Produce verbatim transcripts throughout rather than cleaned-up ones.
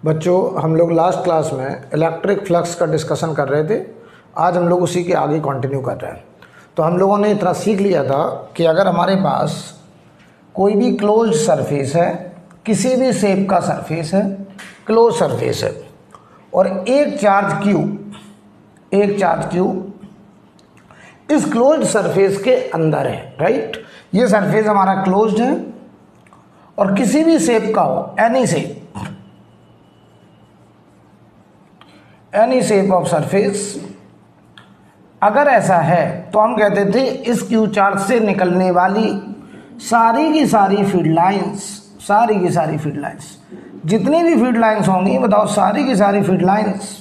बच्चों, हम लोग लास्ट क्लास में इलेक्ट्रिक फ्लक्स का डिस्कशन कर रहे थे। आज हम लोग उसी के आगे कंटिन्यू कर रहे हैं। तो हम लोगों ने इतना सीख लिया था कि अगर हमारे पास कोई भी क्लोज्ड सरफेस है, किसी भी शेप का सरफेस है, क्लोज सरफेस है, और एक चार्ज क्यू एक चार्ज क्यू इस क्लोज्ड सरफेस के अंदर है, राइट। ये सरफेस हमारा क्लोज्ड है और किसी भी शेप का हो, any shape any shape of surface, अगर ऐसा है तो हम कहते थे इस क्यू चार्ज से निकलने वाली सारी की सारी फील्ड लाइंस सारी की सारी फील्ड लाइंस जितनी भी फील्ड लाइंस होंगी, बताओ, सारी की सारी फील्ड लाइंस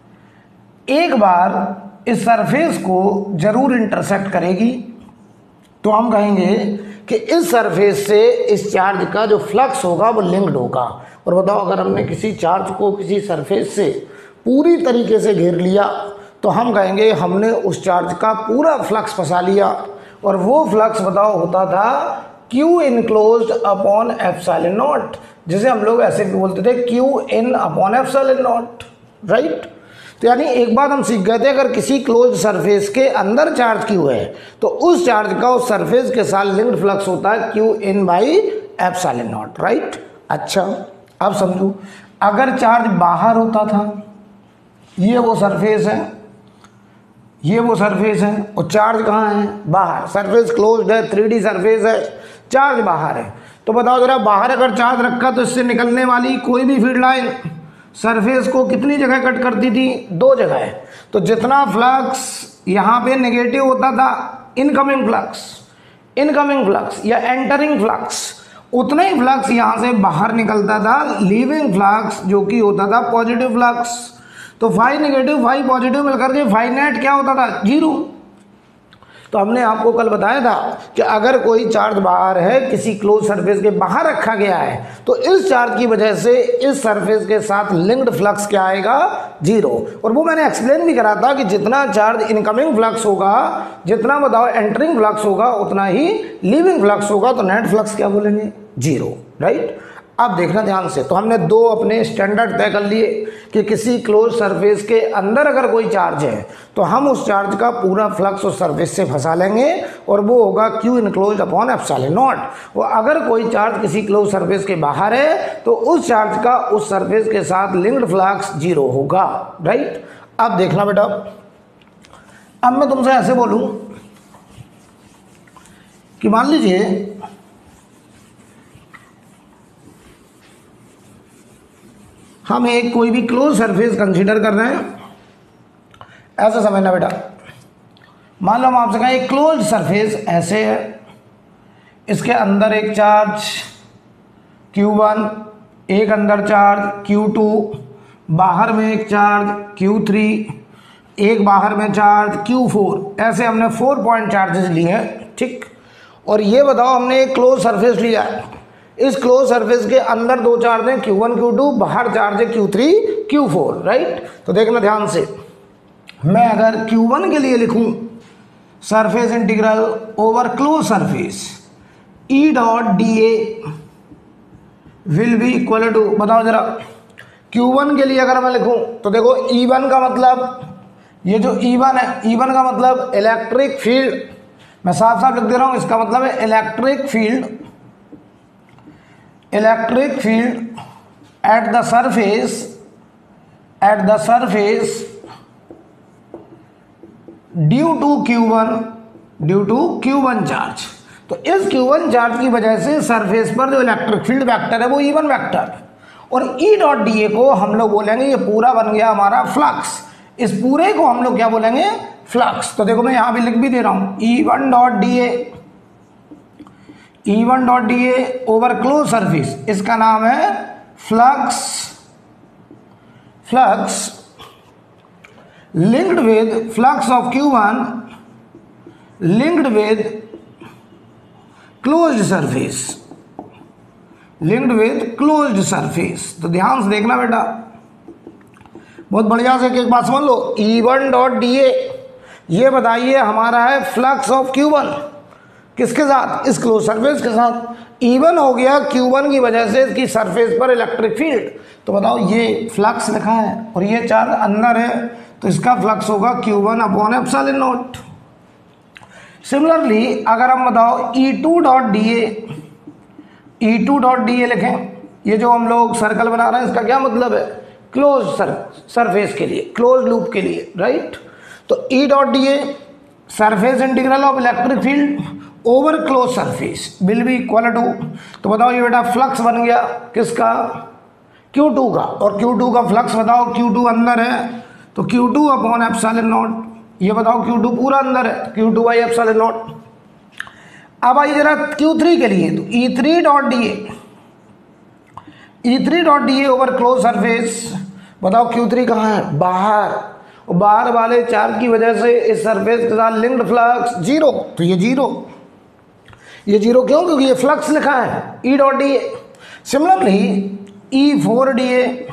एक बार इस सरफेस को जरूर इंटरसेक्ट करेगी। तो हम कहेंगे कि इस सरफेस से इस चार्ज का जो फ्लक्स होगा वो लिंक्ड होगा। और बताओ, अगर हमने किसी चार्ज को किसी सरफेस से पूरी तरीके से घेर लिया तो हम कहेंगे हमने उस चार्ज का पूरा फ्लक्स फंसा लिया। और वो फ्लक्स बताओ होता था Q enclosed upon epsilon naught, जिसे हम लोग ऐसे भी बोलते थे Q in upon epsilon naught, right. तो यानी एक बात हम सीख गए थे, अगर किसी क्लोज सरफेस के अंदर चार्ज Q है तो उस चार्ज का उस सरफेस के साथ लिंक्ड फ्लक्स होता है Q in by epsilon naught, right. अच्छा, अब समझो, अगर चार्ज बाहर होता था, ये वो सरफेस है, ये वो सरफेस है, और चार्ज कहाँ है? बाहर। सरफेस क्लोज्ड है, थ्री डी सरफेस है, चार्ज बाहर है। तो बताओ जरा, बाहर अगर चार्ज रखा तो इससे निकलने वाली कोई भी फील्ड लाइन सरफेस को कितनी जगह कट करती थी? दो जगह। तो जितना फ्लक्स यहाँ पे नेगेटिव होता था, इनकमिंग फ्लक्स इनकमिंग फ्लक्स या एंटरिंग फ्लक्स, उतना ही फ्लक्स यहाँ से बाहर निकलता था, लीविंग फ्लक्स, जो कि होता था पॉजिटिव फ्लक्स। तो फाइव नेगेटिव फाइव पॉजिटिव मिलकर के फाइव नेट क्या होता था? जीरो। तो हमने आपको कल बताया था कि अगर कोई चार्ज बाहर है, किसी क्लोज सरफेस के बाहर रखा गया है, तो इस चार्ज की वजह से इस सरफेस के साथ लिंक्ड फ्लक्स क्या आएगा? जीरो। और वो मैंने एक्सप्लेन भी करा था कि जितना चार्ज इनकमिंग फ्लक्स होगा, जितना बताओ एंटरिंग फ्लक्स होगा, उतना ही लीविंग फ्लक्स होगा। तो नेट फ्लक्स क्या बोलेंगे? Zero, right. अब देखना ध्यान से, तो हमने दो अपने स्टैंडर्ड तय कर लिए कि किसी क्लोज सरफेस के अंदर अगर कोई चार्ज है तो हम उस चार्ज का पूरा फ्लक्स उस सरफेस से फंसा लेंगे और वो होगा Q enclosed upon epsilon naught. और अगर कोई चार्ज किसी क्लोज सरफेस के बाहर है तो उस चार्ज का उस सरफेस के साथ लिंक्ड फ्लक्स जीरो होगा, राइट। अब देखना बेटा, अब मैं तुमसे ऐसे बोलूं कि मान लीजिए हम एक कोई भी क्लोज सरफेस कंसीडर कर रहे हैं। ऐसा समझना बेटा, मान लो हम आपसे कहें एक क्लोज सरफेस ऐसे है, इसके अंदर एक चार्ज क्यू वन, एक अंदर चार्ज क्यू टू, बाहर में एक चार्ज क्यू थ्री, एक बाहर में चार्ज क्यू फोर। ऐसे हमने फोर पॉइंट चार्जेस लिए हैं, ठीक। और ये बताओ, हमने एक क्लोज सरफेस लिया है, इस क्लोज सरफेस के अंदर दो चार्ज हैं क्यू वन क्यू टू, बाहर चार्ज है Q three Q four, right. तो देखना ध्यान से, मैं अगर क्यू वन के लिए लिखूं surface integral over close surface E dot D A will be equal to, बताओ जरा, क्यू वन के लिए अगर मैं लिखूं तो देखो ई वन का मतलब, ये जो ई वन है, ई वन का मतलब इलेक्ट्रिक फील्ड, मैं साफ साफ लिख दे रहा हूं, इसका मतलब है electric field electric field at the surface at the surface due to Q one due to Q one charge. तो इस क्यू वन चार्ज की वजह से सरफेस पर जो इलेक्ट्रिक फील्ड वेक्टर है वो ई वन वेक्टर, और ई डॉट डी ए को हम लोग बोलेंगे, ये पूरा बन गया हमारा फ्लक्स, इस पूरे को हम लोग क्या बोलेंगे? फ्लक्स। तो देखो मैं यहां भी लिख भी दे रहा हूं, E one dot D A E one dot D A over close surface, इसका नाम है flux flux linked with flux of Q one linked with closed surface linked with closed surface. तो ध्यान से देखना बेटा, बहुत बढ़िया से एक बात समझ लो, E one dot D A ये बताइए हमारा है फ्लक्स ऑफ क्यू वन, किसके साथ? इस क्लोज सरफेस के साथ। इवन हो गया क्यू वन की वजह से इसकी सरफेस पर इलेक्ट्रिक फील्ड। तो बताओ ये फ्लक्स लिखा है और ये चार्ज अंदर है, तो इसका फ्लक्स होगा Q one upon epsilon naught. Similarly अगर हम बताओ E two dot D A, E two dot D A लिखें, ये जो हम लोग सर्कल बना रहे हैं इसका क्या मतलब है, क्लोज सरफेस के लिए, क्लोज लूप के लिए, राइट। तो E dot D A surface integral of electric field over close surface will be equal to, तो बताओ ये बेटा फ्लक्स बन गया किसका, क्यू टू का, और क्यू टू का फ्लक्स बताओ, क्यू टू अंदर है तो Q two upon epsilon naught, ये बताओ क्यू टू पूरा अंदर है, Q two by epsilon naught. अब आइए जरा क्यू थ्री के लिए, तो E three dot D A, E three dot D A over close surface, बताओ क्यू थ्री कहाँ है, बाहर, और बाहर वाले चार्ज की वजह से इस सरफेस के साथ लिंक्ड फ्लक्स जीरो, तो ये जीरो, ये जीरो क्यों, क्योंकि ये फ्लक्स लिखा है E dot D A. Similarly E four D A,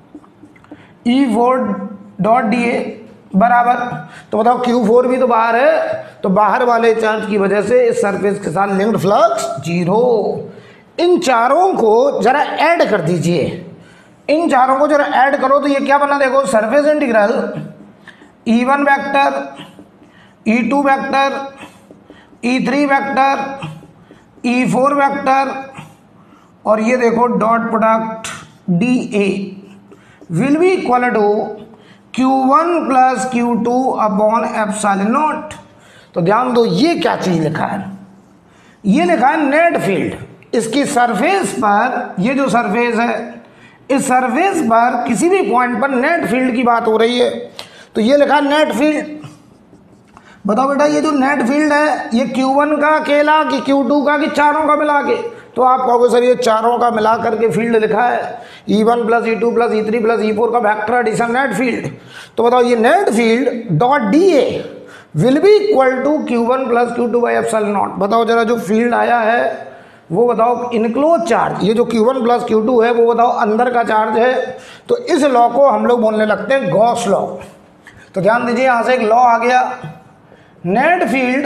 E four dot D A बराबर, तो बताओ क्यू फोर भी तो बाहर है, तो बाहर वाले चार्ज की वजह से इस सरफेस के साथ लिंक्ड फ्लक्स जीरो। इन चारों को जरा ऐड कर दीजिए, इन चारों को जरा ऐड करो तो ये क्या बना, देखो surface integral E one vector, E two vector, E three vector, E four vector, और ये देखो dot product D A will be equal to Q one plus Q two upon epsilon naught. तो ध्यान दो ये क्या चीज लिखा है, ये लिखा है नेट फील्ड, इसकी सरफेस पर, ये जो सरफेस है इस सरफेस पर किसी भी पॉइंट पर नेट फील्ड की बात हो रही है, तो ये लिखा है नेट फील्ड। बताओ बेटा ये जो नेट फील्ड है ये क्यू वन का अकेला कि क्यू टू का कि चारों का मिला के, तो आप कहोगे सर ये चारों का मिला करके फील्ड लिखा है, E one plus E two plus E three plus E four का वेक्टर एडिशन नेट फील्ड। तो बताओ ये net field dot D A will be equal to Q one plus Q two by epsilon naught. बताओ जरा जो field आया है वो बताओ इनक्लोज चार्ज, ये जो Q one plus Q two है वो बताओ अंदर का चार्ज है, तो इस लॉ को हम लोग बोलने लगते हैं गॉस लॉ। तो ध्यान दीजिए यहां से एक लॉ आ गया, net field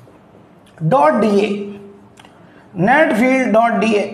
dot D A, net field dot D A,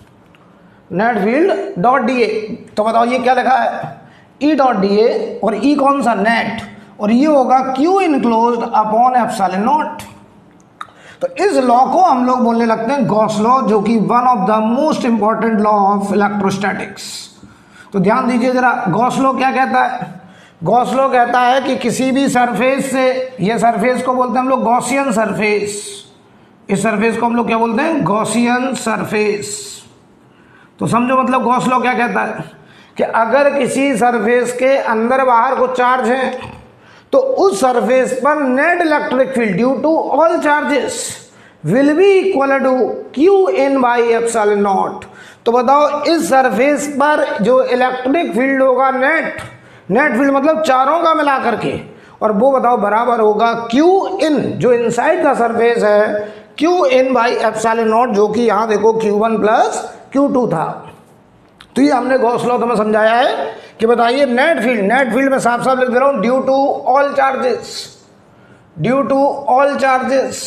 net field dot D A. तो बताओ ये क्या लिखा है, ई डॉट डी ए, और ई कौन सा, नेट, और ये होगा Q enclosed upon epsilon naught. तो इस लॉ को हम लोग बोलने लगते हैं गॉस लॉ, जो कि one of the most important law of electrostatics. तो ध्यान दीजिए जरा, गॉस लॉ क्या कहता है, गॉस लॉ कहता है कि किसी भी सरफेस से, ये सरफेस को बोलते हैं हम लोग गॉसियन सरफेस, इस सरफेस को हम लोग क्या बोलते हैं, गॉसियन सरफेस। तो समझो मतलब गॉस लॉ क्या कहता है कि अगर किसी सरफेस के अंदर बाहर कुछ चार्ज है तो उस सरफेस पर net electric field due to all charges will be equal to Q in by epsilon naught. तो बताओ इस सरफेस पर जो इलेक्ट्रिक फील्ड होगा नेट, नेट फील्ड मतलब चारों का मिला करके, और वो बताओ बराबर होगा क्यू इन, जो इनसाइड का सरफेस है, Q in by epsilon naught, जो कि यहाँ देखो Q one plus Q two था। तो ये हमने गॉस लॉ तुम्हें समझाया है कि बताइए नेट फील्ड, नेट फील्ड में साफ साफ लिख दे रहा हूं, due to all charges, due to all charges,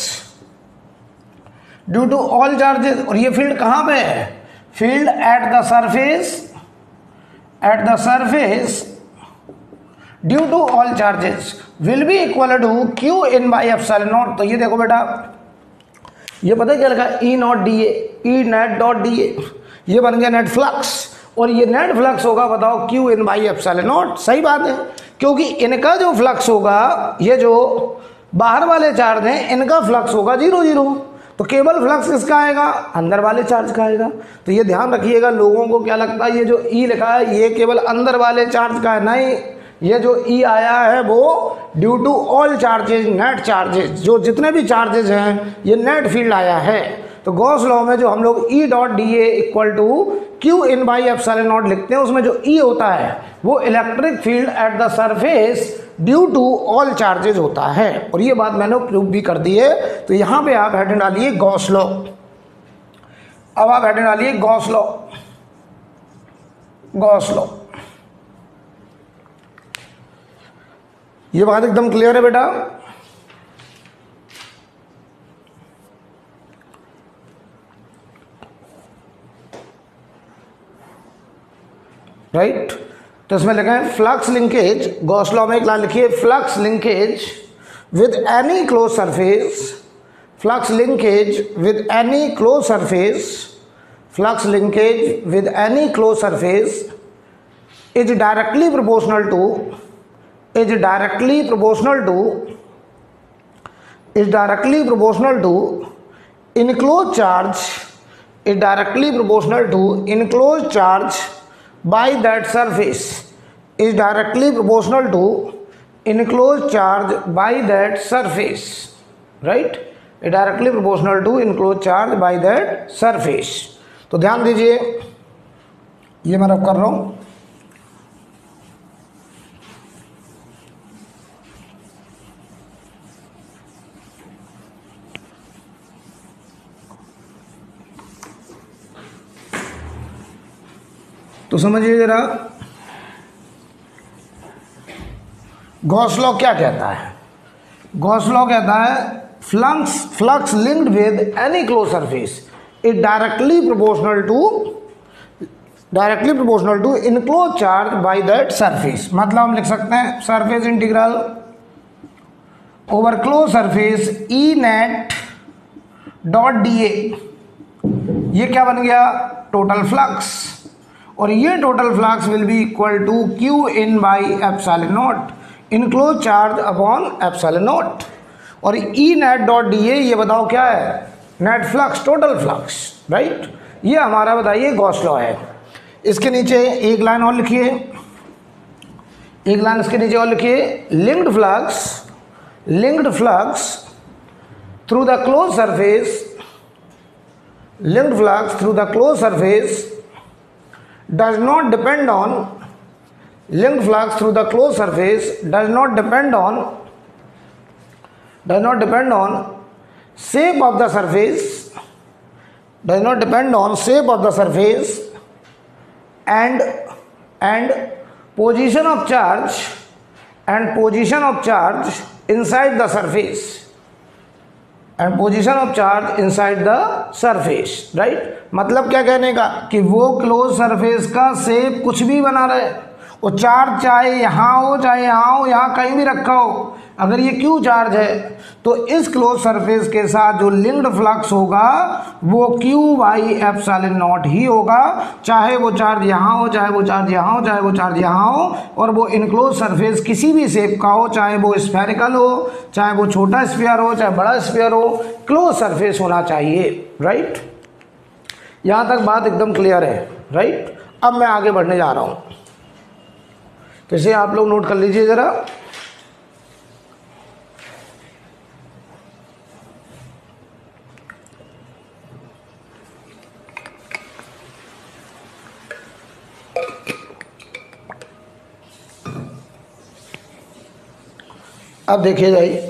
due to all charges. और ये फील्ड कहां पे है, field at the surface, at the surface due to all charges will be equal to Q in by epsilon naught. तो ये देखो बेटा ये पता है क्या लिखा है, E naught D A, E net dot D A, ये बन गया नेट फ्लक्स, और ये नेट फ्लक्स होगा बताओ Q in by epsilon naught. सही बात है, क्योंकि इनका जो फ्लक्स होगा, ये जो बाहर वाले चार्ज हैं इनका फ्लक्स होगा जीरो जीरो, तो केवल फ्लक्स किसका आएगा, अंदर वाले चार्ज का आएगा। तो ये ध्यान रखिएगा, लोगों को क्या लगता है ये जो ई लिखा है ये केवल अंदर वाले चार्ज का है, नहीं, ये जो ई आया है वो due to all charges, net charges, जो जितने भी चार्जेज हैं ये नेट फील्ड आया है। तो गॉस लॉ में जो हम लोग E dot D A equal to Q in by epsilon naught लिखते हैं, उसमें जो ई होता है वो electric field at the surface due to all charges होता है, और ये बात मैंने प्रूव भी कर दी है। तो यहां पे आप हेडिंग डालिए गॉस लॉ, अब आप हेडिंग डालिए गॉस लॉ, गॉस लॉ। ये बात एकदम क्लियर है बेटा। राइट। तो इसमें लिखें फ्लक्स लिंकेज, गॉस लॉ में एक लाइन लिखिए, flux linkage with any close surface, flux linkage with any close surface, flux linkage with any close surface is directly proportional to is directly proportional to is directly proportional to enclosed charge is directly proportional to enclosed charge by that surface is directly proportional to enclosed charge by that surface, right? is directly proportional to enclosed charge by that surface. तो ध्यान दीजिए, ये मैं रब कर रहा हूं। तो समझिए जरा, गॉस लॉ क्या कहता है? गॉस लॉ कहता है flux flux linked with any close surface is directly proportional to directly proportional to enclose charge by that surface. मतलब हम लिख सकते हैं surface integral over close surface E net dot D A, ये क्या बन गया? Total flux. और ये total flux will be equal to Q in by epsilon naught, enclose charge upon epsilon naught. और E net dot D A, ये बताओ क्या है? Net flux, total flux, right. ये हमारा बताइए गॉस लॉ है। इसके नीचे एक लाइन और लिखिए, एक लाइन इसके नीचे और लिखिए, linked flux linked flux through the close surface linked flux through the close surface does not depend on linked flux through the closed surface does not depend on does not depend on shape of the surface does not depend on shape of the surface and and position of charge and position of charge inside the surface and position of charge inside the surface, right? मतलब क्या कहने का कि वो close surface का shape कुछ भी बना रहे, वो चार्ज चाहे यहाँ हो चाहे यहाँ हो, यहाँ कहीं भी रखा हो, अगर ये क्यू चार्ज है तो इस क्लोज सरफेस के साथ जो लिंक्ड फ्लक्स होगा वो क्यू बाई एप्सिलॉन नॉट ही होगा, चाहे वो चार्ज यहाँ हो चाहे वो चार्ज यहाँ हो चाहे वो चार्ज यहाँ हो, और वो इनक्लोज सरफेस किसी भी शेप का हो, चाहे वो स्फेरिकल हो चाहे वो छोटा स्फीयर हो चाहे बड़ा स्फीयर हो, क्लोज सरफेस होना चाहिए, राइट। यहाँ तक बात एकदम क्लियर है, राइट। अब मैं आगे बढ़ने जा रहा हूँ, तो इसे आप लोग नोट कर लीजिए जरा। अब देखिए जाइए,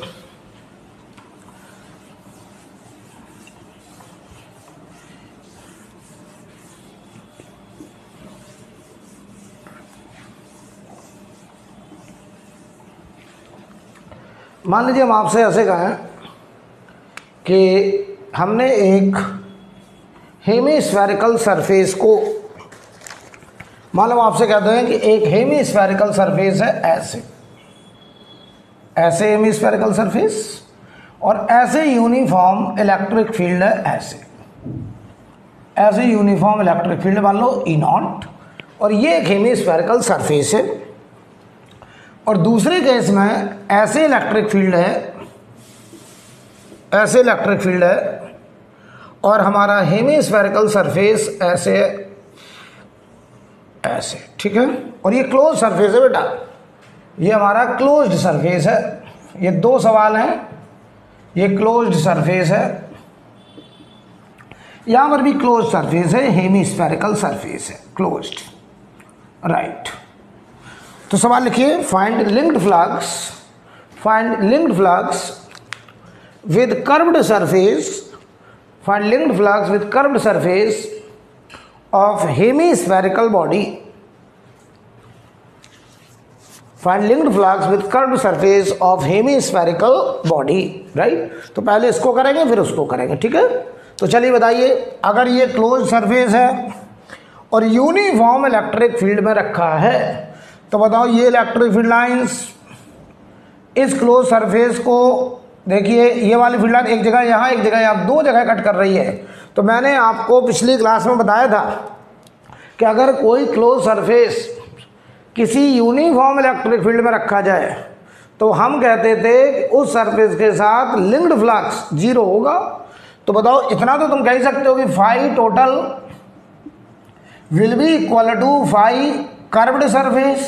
मान लीजिए हम आपसे ऐसे कहें कि हमने एक हेमीस्फेरिकल सरफेस को, मान लो आपसे कहते हैं कि एक हेमीस्फेरिकल सरफेस है ऐसे ऐसे हेमीस्फेरिकल सरफेस, और ऐसे यूनिफॉर्म इलेक्ट्रिक फील्ड है ऐसे ऐसे यूनिफॉर्म इलेक्ट्रिक फील्ड मान लो ई नॉट, और ये एक हेमीस्फेरिकल सरफेस है। और दूसरे केस में ऐसे इलेक्ट्रिक फील्ड है ऐसे इलेक्ट्रिक फील्ड है और हमारा हेमीस्फेरिकल सरफेस ऐसे ऐसे, ठीक है। और ये क्लोज सरफेस है बेटा, ये हमारा क्लोज्ड सरफेस है। ये दो सवाल हैं, ये क्लोज्ड सरफेस है, यहां पर भी क्लोज सरफेस है, हेमीस्फेरिकल सरफेस है, क्लोज्ड, राइट। तो सवाल लिखिए, find linked flux find linked flux with curved surface find linked flux with curved surface of hemispherical body find linked flux with curved surface of hemispherical body, right. तो पहले इसको करेंगे फिर उसको करेंगे, ठीक है। तो चलिए बताइए, अगर ये क्लोज सरफेस है और यूनिफॉर्म इलेक्ट्रिक फील्ड में रखा है, तो बताओ ये इलेक्ट्रिक फील्ड लाइंस इस क्लोज सरफेस को, देखिए ये वाली फील्ड लाइन एक जगह यहाँ एक जगह यहाँ, दो जगह कट कर रही है। तो मैंने आपको पिछली क्लास में बताया था कि अगर कोई क्लोज सरफेस किसी यूनिफॉर्म इलेक्ट्रिक फील्ड में रखा जाए तो हम कहते थे उस सरफेस के साथ लिंक्ड फ्लक्स जीरो होगा। तो बताओ इतना तो तुम कह सकते हो कि phi total will be equal to phi curved surface,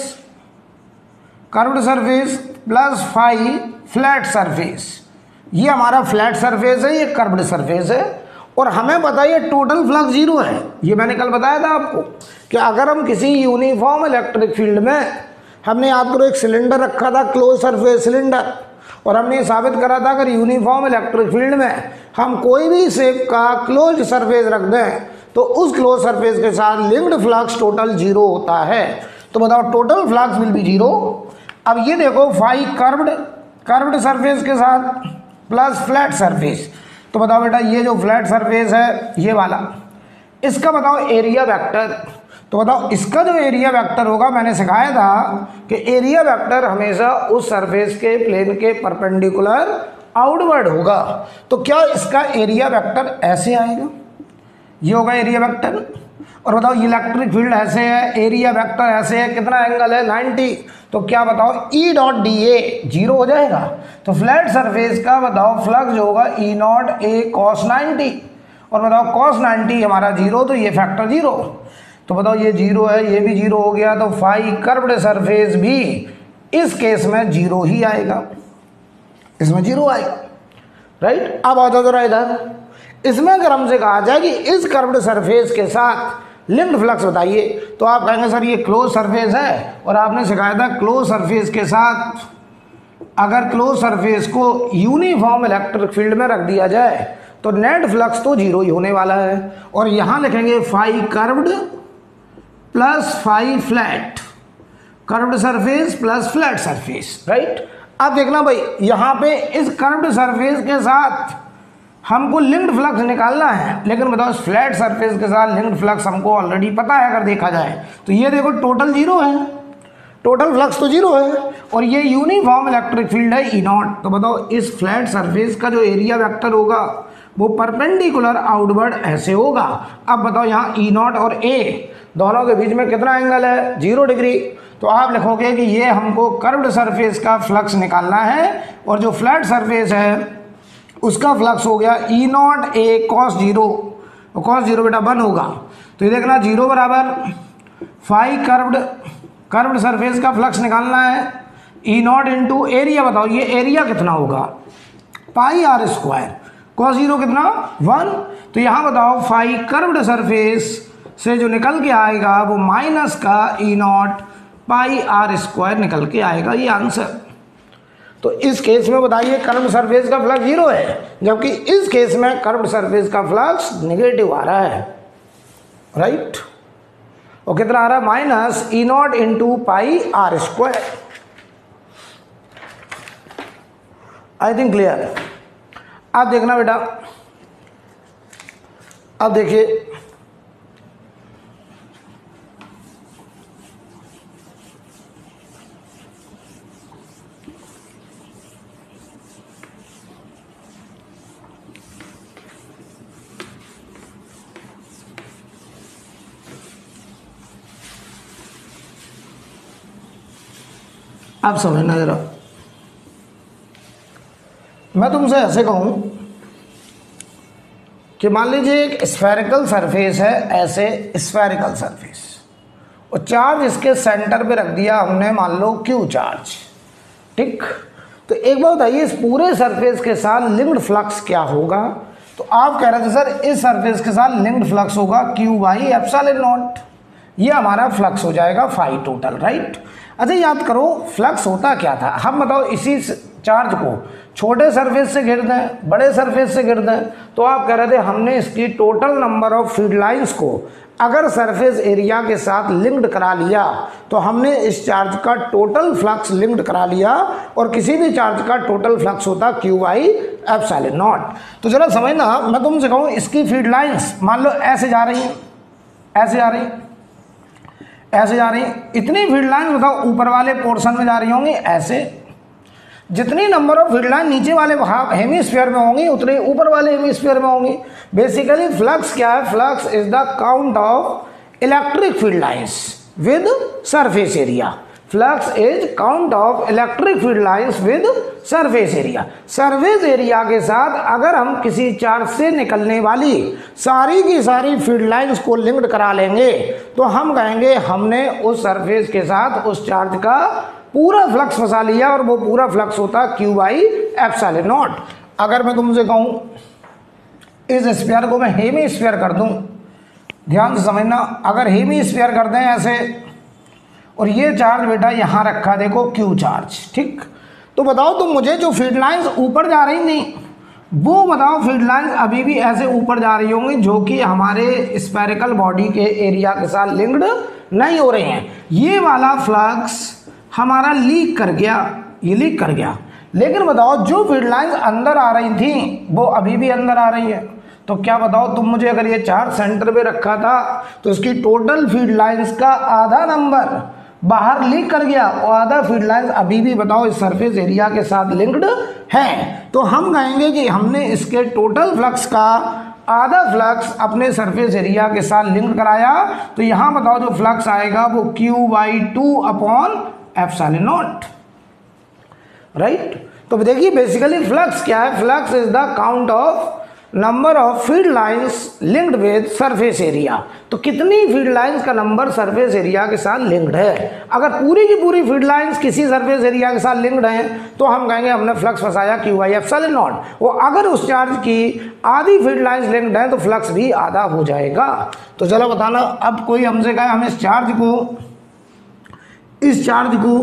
curved surface plus phi flat surface. ये हमारा फ्लैट सरफेस है, ये कर्व्ड सरफेस है, और हमें पता है ये टोटल फ्लक्स जीरो है। ये मैंने कल बताया था आपको कि अगर हम किसी यूनिफॉर्म इलेक्ट्रिक फील्ड में, हमने याद करो एक सिलेंडर रखा था क्लोज सरफेस सिलेंडर, और हमने ये साबित करा था अगर यूनिफॉर्म इलेक्ट्रिक फील्ड में हम कोई भी शेप का क्लोज सरफेस रख दें तो उस क्लोज सरफेस के साथ लिंक्ड फ्लक्स टोटल जीरो होता है। तो बताओ total flux will be zero. अब ये देखो फाई कर्व्ड कर्व्ड सरफेस के साथ प्लस फ्लैट सरफेस, तो बताओ बेटा ये जो फ्लैट सरफेस है ये वाला, इसका बताओ एरिया वेक्टर। तो बताओ इसका जो एरिया वेक्टर होगा, मैंने सिखाया था कि एरिया वेक्टर हमेशा उस सरफेस के प्लेन के परपेंडिकुलर आउटवर्ड होगा। तो क्या इसका एरिया वेक्टर ऐसे आएगा, ये होगा एरिया वेक्टर। और बताओ इलेक्ट्रिक फील्ड ऐसे है, एरिया वेक्टर ऐसे है, कितना एंगल है नाइन्टी, तो क्या बताओ E dot D A zero हो जाएगा। तो फ्लैट सरफेस का बताओ फ्लक्स जो होगा E naught A cos ninety, और बताओ कॉस नाइन्टी हमारा जीरो, तो ये फैक्टर जीरो। तो बताओ ये जीरो है, ये भी जीरो हो गया, तो फाई कर्व्ड सरफेस भी इस केस में जीरो ही आएगा, इसमें जीरो आएगा, राइट। अब आ जाओ जरा इधर, इसमें अगर हमसे कहा जाए कि इस कर्व्ड सरफेस के साथ लिंक्ड फ्लक्स बताइए, तो आप कहेंगे सर ये क्लोज सरफेस है, और आपने सिखाया था क्लोज सरफेस के साथ अगर क्लोज सरफेस को यूनिफॉर्म इलेक्ट्रिक फील्ड में रख दिया जाए तो नेट फ्लक्स तो जीरो ही होने वाला है। और यहां लिखेंगे phi curved plus phi flat, curved surface plus flat surface, right. अब देखना भाई यहां पे इस कर्व्ड सरफेस के साथ हमको लिंक्ड फ्लक्स निकालना है, लेकिन बताओ इस फ्लैट सरफेस के साथ लिंक्ड फ्लक्स हमको ऑलरेडी पता है अगर देखा जाए तो। ये देखो टोटल जीरो है, टोटल फ्लक्स तो जीरो है, और ये यूनिफॉर्म इलेक्ट्रिक फील्ड है ई नॉट। तो बताओ इस फ्लैट सरफेस का जो एरिया वेक्टर होगा वो परपेंडिकुलर आउटवर्ड ऐसे होगा। अब बताओ यहाँ ई नॉट और ए दोनों के बीच में कितना एंगल है, जीरो डिग्री। तो आप लिखोगे कि ये हमको कर्व्ड सरफेस का फ्लक्स निकालना है, और जो फ्लैट सरफेस है उसका फ्लक्स हो गया E naught A cos zero, और कॉस जीरो बेटा वन होगा। तो ये देखना जीरो बराबर फाई कर्व्ड कर्व्ड सरफेस का फ्लक्स निकालना है, ई नॉट इंटू एरिया, बताओ ये एरिया कितना होगा, pi R square, cos zero कितना वन। तो यहाँ बताओ फाई कर्व्ड सरफेस से जो निकल के आएगा वो माइनस का E naught pi R square निकल के आएगा, ये आंसर। तो इस केस में बताइए कर्व्ड सरफेस का फ्लक्स जीरो है, जबकि इस केस में कर्व्ड सरफेस का फ्लक्स नेगेटिव आ रहा है, राइट। और कितना आ रहा है, minus E naught into pi R square. I think clear. अब देखना बेटा, अब देखिए आप समझना जरा, मैं तुमसे ऐसे कहूं कि मान लीजिए एक स्फेरिकल सरफेस है, ऐसे स्फेरिकल सरफेस, और चार्ज इसके सेंटर पे रख दिया हमने, मान लो क्यू चार्ज, ठीक। तो एक बात बताइए इस पूरे सरफेस के साथ लिंक्ड फ्लक्स क्या होगा। तो आप कह रहे थे सर इस सरफेस के साथ लिंक्ड फ्लक्स होगा क्यू बाई एप्सिलॉन नॉट, ये हमारा फ्लक्स हो जाएगा फाई टोटल, राइट। अच्छा याद करो फ्लक्स होता क्या था, हम बताओ इसी चार्ज को छोटे सरफेस से घेर दें, बड़े सरफेस से घेर दें, तो आप कह रहे थे हमने इसकी total number of field lines को अगर सरफेस एरिया के साथ लिंक्ड करा लिया तो हमने इस चार्ज का टोटल फ्लक्स लिंक्ड करा लिया, और किसी भी चार्ज का टोटल फ्लक्स होता क्यू बाई एप्सिलॉन नॉट। तो जरा समझना, मैं तुमसे कहूँ इसकी फील्ड लाइंस मान लो ऐसे जा रही हैं, ऐसे जा रही हैं, ऐसे जा रही हैं, इतनी फील्ड लाइन बताओ ऊपर वाले पोर्शन में जा रही होंगी ऐसे, जितनी नंबर ऑफ फील्ड लाइन नीचे वाले हेमिस्फीयर में होंगी उतने ऊपर वाले हेमिस्फीयर में होंगी। बेसिकली फ्लक्स क्या है, flux is the count of electric field lines with surface area. Flux is count of electric field lines with surface area. Surface area के साथ अगर हम किसी चार्ज से निकलने वाली सारी की सारी फील्ड लाइंस को लिंक्ड करा लेंगे तो हम कहेंगे हमने उस सरफेस के साथ उस चार्ज का पूरा फ्लक्स फंसा लिया, और वो पूरा फ्लक्स होता क्यू बाई एप्सिलॉन नॉट। अगर मैं तुमसे कहूं इस स्फीयर को मैं हेमी स्फीयर कर दूं, ध्यान से समझना, अगर हेमी स्फीयर कर दें ऐसे, और ये चार्ज बेटा यहां रखा देखो क्यू चार्ज, ठीक, तो बताओ तुम मुझे जो फील्ड लाइंस ऊपर जा रही थी वो बताओ फील्ड लाइंस अभी भी ऐसे ऊपर जा रही होंगी जो कि हमारे स्फेरिकल बॉडी के एरिया के साथ लिंक्ड नहीं हो रही हैं। ये वाला फ्लक्स हमारा लीक कर गया, ये लीक कर गया, लेकिन बताओ जो फील्ड लाइंस अंदर आ रही थी वो अभी भी अंदर आ रही है। तो क्या बताओ तुम मुझे, अगर ये चार्ज सेंटर पे रखा था तो इसकी टोटल फील्ड लाइंस का आधा नंबर बाहर लीक कर गया और आधा फील्ड लाइंस अभी भी बताओ इस सरफेस एरिया के साथ लिंक्ड है। तो हम कहेंगे कि हमने इसके टोटल फ्लक्स का आधा फ्लक्स अपने सरफेस एरिया के साथ लिंक कराया। तो यहां बताओ जो फ्लक्स आएगा वो Q by two upon epsilon naught, right. तो देखिए बेसिकली फ्लक्स क्या है, flux is the count of number of field lines linked with surface area. तो कितनी फील्ड लाइंस का नंबर सरफेस एरिया के साथ लिंक्ड है। अगर पूरी की पूरी फील्ड लाइंस किसी सरफेस एरिया के साथ लिंक्ड हैं तो हम कहेंगे हमने फ्लक्स फंसाया क्यू बाई एप्सिलॉन नॉट। और अगर उस चार्ज की आधी फील्ड लाइंस लिंक्ड हैं तो फ्लक्स भी आधा हो जाएगा। तो चलो बताना, अब कोई हमसे कहे हम इस चार्ज को इस चार्ज को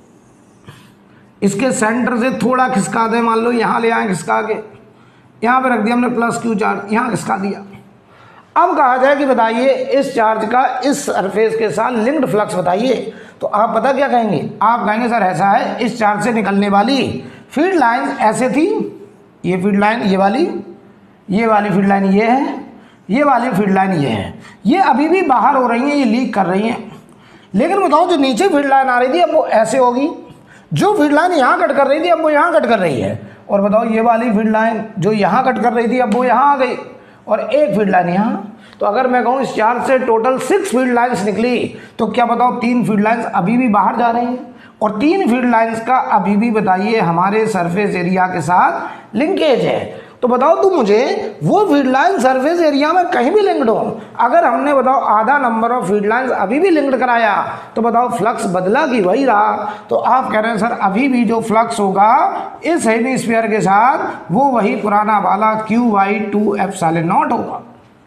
इसके सेंटर से थोड़ा खिसका दें, मान लो यहां ले आए, खिसका के यहां पे रख दिया हमने प्लस क्यू चार्ज, यहां खिसका दिया। अब कहा जाए कि बताइए इस चार्ज का इस सरफेस के साथ लिंक्ड फ्लक्स बताइए, तो आप पता क्या कहेंगे, आप कहेंगे सर ऐसा है, इस चार्ज से निकलने वाली फील्ड लाइन ऐसे थी, ये फील्ड लाइन ये वाली, ये वाली फील्ड लाइन ये है, ये वाली फील्ड लाइन ये है, ये अभी भी बाहर हो रही है, ये लीक कर रही हैं। लेकिन बताओ जो नीचे फील्ड लाइन आ रही थी अब वो ऐसे होगी, जो फील्ड लाइन यहाँ कट कर रही थी अब वो यहाँ कट कर रही है। और बताओ ये वाली फील्ड लाइन जो यहाँ कट कर रही थी अब वो यहाँ आ गई, और एक फील्ड लाइन यहाँ। तो अगर मैं कहूँ इस चार्ज से टोटल सिक्स फील्ड लाइंस निकली तो क्या बताओ तीन फील्ड लाइंस अभी भी बाहर जा रही हैं, और तीन फील्ड लाइंस का अभी भी बताइए हमारे सरफेस एरिया के साथ लिंकेज है। तो बताओ तुम मुझे वो फील्ड लाइन सरफेस एरिया में कहीं भी लिंक्ड हो, अगर हमने बताओ आधा नंबर ऑफ फील्ड लाइंस अभी भी लिंक्ड कराया तो बताओ फ्लक्स बदला कि वही रहा। तो आप कह रहे हैं सर अभी भी जो फ्लक्स होगा इस हेमिस्फीयर के साथ वो वही पुराना वाला q by two epsilon naught होगा,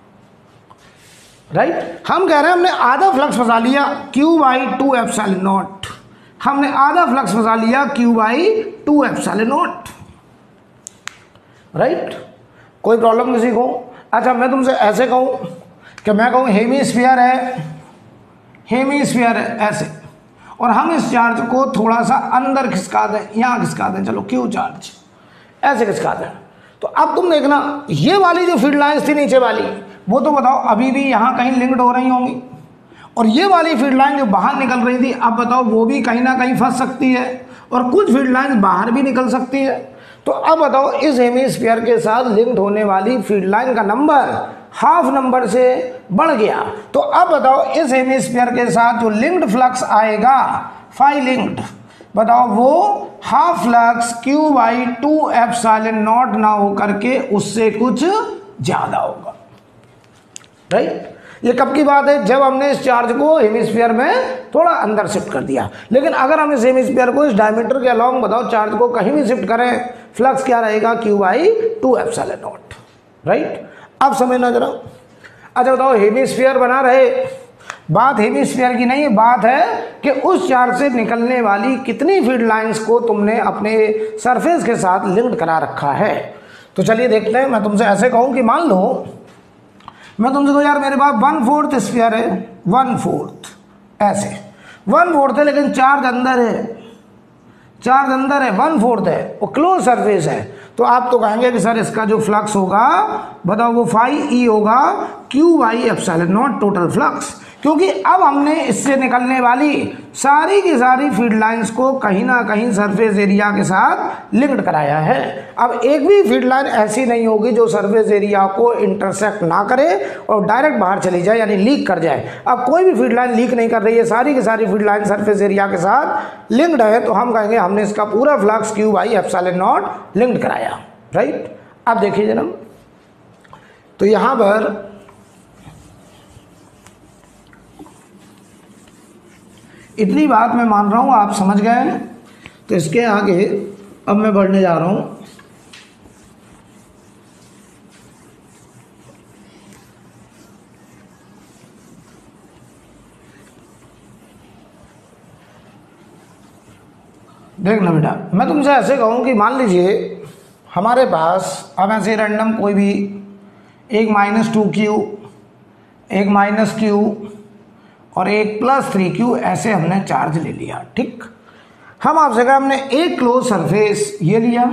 राइट। हम कह रहे हैं हमने आधा फ्लक्स फंसा लिया q by two epsilon naught, हमने आधा फ्लक्स फंसा लिया q by two epsilon naught, right right? कोई प्रॉब्लम किसी को। अच्छा मैं तुमसे ऐसे कहूँ कि मैं कहूँ हेमिस्फीयर है, हेमिस्फीयर है ऐसे, और हम इस चार्ज को थोड़ा सा अंदर खिसका दें, यहाँ खिसका दें, चलो क्यू चार्ज ऐसे खिसका दें। तो अब तुम देखना ये वाली जो फील्ड लाइन्स थी नीचे वाली वो तो बताओ अभी भी यहाँ कहीं लिंक्ड हो रही होंगी, और ये वाली फील्ड लाइन जो बाहर निकल रही थी अब बताओ वो भी कहीं ना कहीं फंस सकती है, और कुछ फील्ड लाइन बाहर भी निकल सकती है। तो अब बताओ इस हेमिस्फीयर के साथ लिंक्ड होने वाली फील्ड लाइन का नंबर हाफ नंबर से बढ़ गया। तो अब बताओ इस हेमिस्फीयर के साथ जो लिंक्ड फ्लक्स आएगा फाई लिंक्ड, बताओ वो half flux q by two epsilon naught ना हो करके उससे कुछ ज्यादा होगा, राइट। ये कब की बात है, जब हमने इस चार्ज को हेमिस्फीयर में थोड़ा अंदर शिफ्ट कर दिया। लेकिन अगर हम इस हेमिस्फीयर को इस डायमीटर के अलोंग बताओ चार्ज को कहीं भी शिफ्ट करें फ्लक्स क्या रहेगा q by two epsilon naught, right. अब समझना जरा। अच्छा बताओ हेमिस्फीयर बना रहे, बात हेमिस्फीयर की नहीं, बात है कि उस चार्ज से निकलने वाली कितनी फील्ड लाइंस को तुमने अपने सरफेस के साथ लिंक्ड करा रखा है। तो चलिए देखते हैं। मैं तुमसे ऐसे कहूँ कि मान लो मैं तुमसे कहूँ यार मेरे पास वन फोर्थ स्फीयर है, वन फोर्थ ऐसे वन फोर्थ है, लेकिन चार्ज अंदर है, चार्ज अंदर है, वन फोर्थ है, वो क्लोज सरफेस है। तो आप तो कहेंगे कि सर इसका जो फ्लक्स होगा बताओ वो फाई ई होगा Q by epsilon naught total flux, क्योंकि अब हमने इससे निकलने वाली सारी की सारी फील्ड लाइंस को कहीं ना कहीं सरफेस एरिया के साथ लिंक्ड कराया है। अब एक भी फील्ड लाइन ऐसी नहीं होगी जो सरफेस एरिया को इंटरसेक्ट ना करे और डायरेक्ट बाहर चली जाए, यानी लीक कर जाए। अब कोई भी फील्ड लाइन लीक नहीं कर रही है, सारी की सारी फील्ड लाइन सरफेस एरिया के साथ लिंक्ड है, तो हम कहेंगे हमने इसका पूरा flux q by epsilon naught linked कराया, राइट। अब देखिए जनाब, तो यहां पर इतनी बात मैं मान रहा हूं आप समझ गए हैं। तो इसके आगे अब मैं बढ़ने जा रहा हूं। देखना बेटा, मैं तुमसे ऐसे कहूं कि मान लीजिए हमारे पास अब ऐसे रैंडम कोई भी एक माइनस टू क्यू, एक माइनस क्यू और एक प्लस थ्री क्यू ऐसे हमने चार्ज ले लिया, ठीक। हम आपसे कहा हमने एक क्लोज सरफेस ये लिया,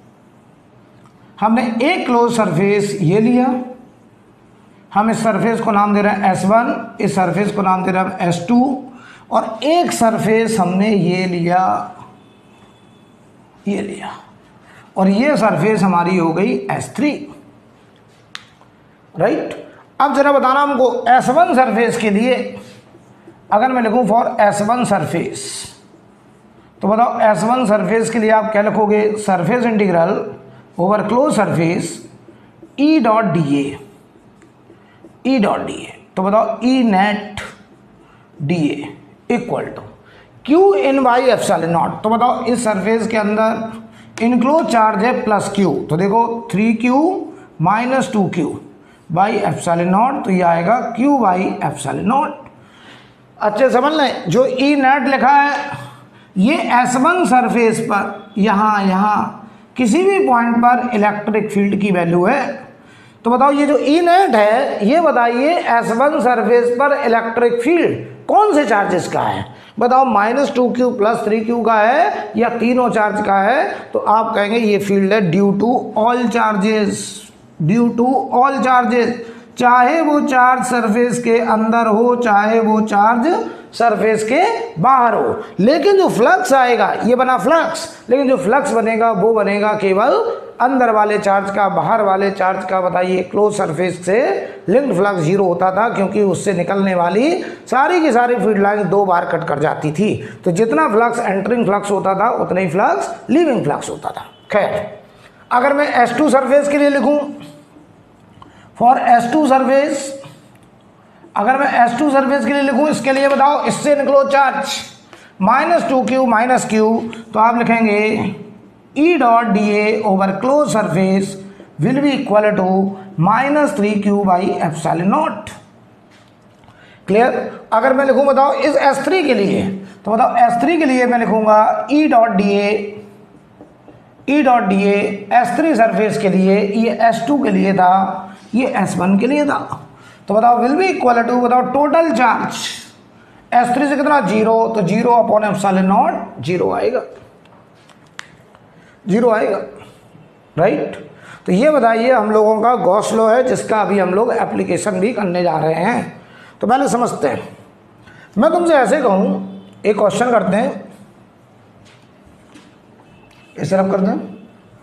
हमने एक क्लोज सरफेस ये लिया, हम इस सरफेस को नाम दे रहे हैं एस वन, इस सरफेस को नाम दे रहे हैं एस टू, और एक सरफेस हमने ये लिया, ये लिया, और ये सरफेस हमारी हो गई एस थ्री, राइट। अब जरा बताना हमको एस वन सरफेस के लिए अगर मैं लिखूं फॉर एस वन सरफेस, तो बताओ एस वन सरफेस के लिए आप क्या लिखोगे? Surface integral over close surface E dot D A, E dot D A. तो बताओ E net d A equal to Q in by epsilon naught. तो बताओ इस सरफेस के अंदर इनक्लोज चार्ज है प्लस क्यू, तो देखो three q minus two q by epsilon naught, तो ये आएगा क्यू बाई एप्सिलॉन नॉट। अच्छे समझ लें, जो ई नेट लिखा है ये एस वन सरफेस पर यहाँ यहाँ किसी भी पॉइंट पर इलेक्ट्रिक फील्ड की वैल्यू है। तो बताओ ये जो ई नेट है ये बताइए एस वन सरफेस पर इलेक्ट्रिक फील्ड कौन से चार्जेस का है? बताओ minus two q plus three q का है या तीनों चार्ज का है? तो आप कहेंगे ये फील्ड है due to all charges, due to all charges, चाहे वो चार्ज सरफेस के अंदर हो चाहे वो चार्ज सरफेस के बाहर हो। लेकिन जो फ्लक्स आएगा ये बना फ्लक्स, लेकिन जो फ्लक्स बनेगा वो बनेगा केवल अंदर वाले चार्ज का, बाहर वाले चार्ज का। बताइए क्लोज सरफेस से लिंक्ड फ्लक्स जीरो होता था क्योंकि उससे निकलने वाली सारी की सारी फील्ड लाइन दो बार कट कर जाती थी। तो जितना फ्लक्स एंटरिंग फ्लक्स होता था उतना ही फ्लक्स लीविंग फ्लक्स होता था। खैर, अगर मैं एस टू सरफेस के लिए लिखूं फॉर एस टू सरफेस, अगर मैं एस टू सरफेस के लिए लिखूं इसके लिए बताओ इससे निकलो charge minus two q minus q, तो आप लिखेंगे E dot D A over close surface will be equal to minus three q by epsilon naught. Clear? अगर मैं लिखूं बताओ इस एस थ्री के लिए, तो बताओ एस थ्री के लिए मैं लिखूंगा E dot D A, E dot D A S three surface के लिए, ये एस टू के लिए था, ये एस वन के लिए था। तो बताओ विल बी इक्वल टू, बताओ टोटल चार्ज एस थ्री से कितना जीरो, तो zero upon epsilon naught zero आएगा, जीरो आएगा, राइट। तो ये बताइए हम लोगों का गॉस लॉ है जिसका अभी हम लोग एप्लीकेशन भी करने जा रहे हैं। तो पहले समझते हैं। मैं तुमसे ऐसे कहूं, एक क्वेश्चन करते हैं, इसे रब करते हैं।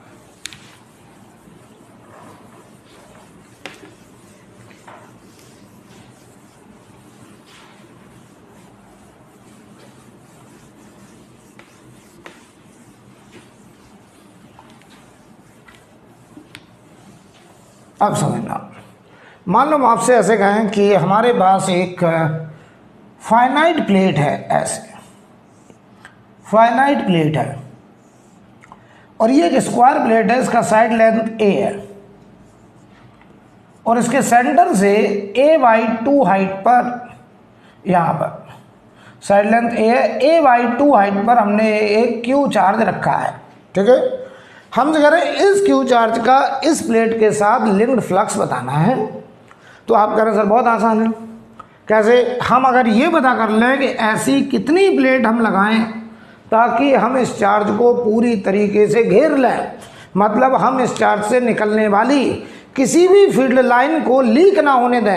अब समझना, मान लो हम आपसे ऐसे कहें कि हमारे पास एक फाइनाइट प्लेट है, ऐसे फाइनाइट प्लेट है और ये एक स्क्वायर प्लेट है, इसका साइड लेंथ ए है और इसके सेंटर से ए बाई टू हाइट पर, यहाँ पर साइड लेंथ ए है, ए बाई टू हाइट पर हमने एक क्यू चार्ज रखा है, ठीक है। हम कह रहे हैं इस क्यू चार्ज का इस प्लेट के साथ लिंक्ड फ्लक्स बताना है। तो आप कह रहे हैं सर बहुत आसान है, कैसे? हम अगर ये पता कर लें कि ऐसी कितनी प्लेट हम लगाएं ताकि हम इस चार्ज को पूरी तरीके से घेर लें, मतलब हम इस चार्ज से निकलने वाली किसी भी फील्ड लाइन को लीक ना होने दें,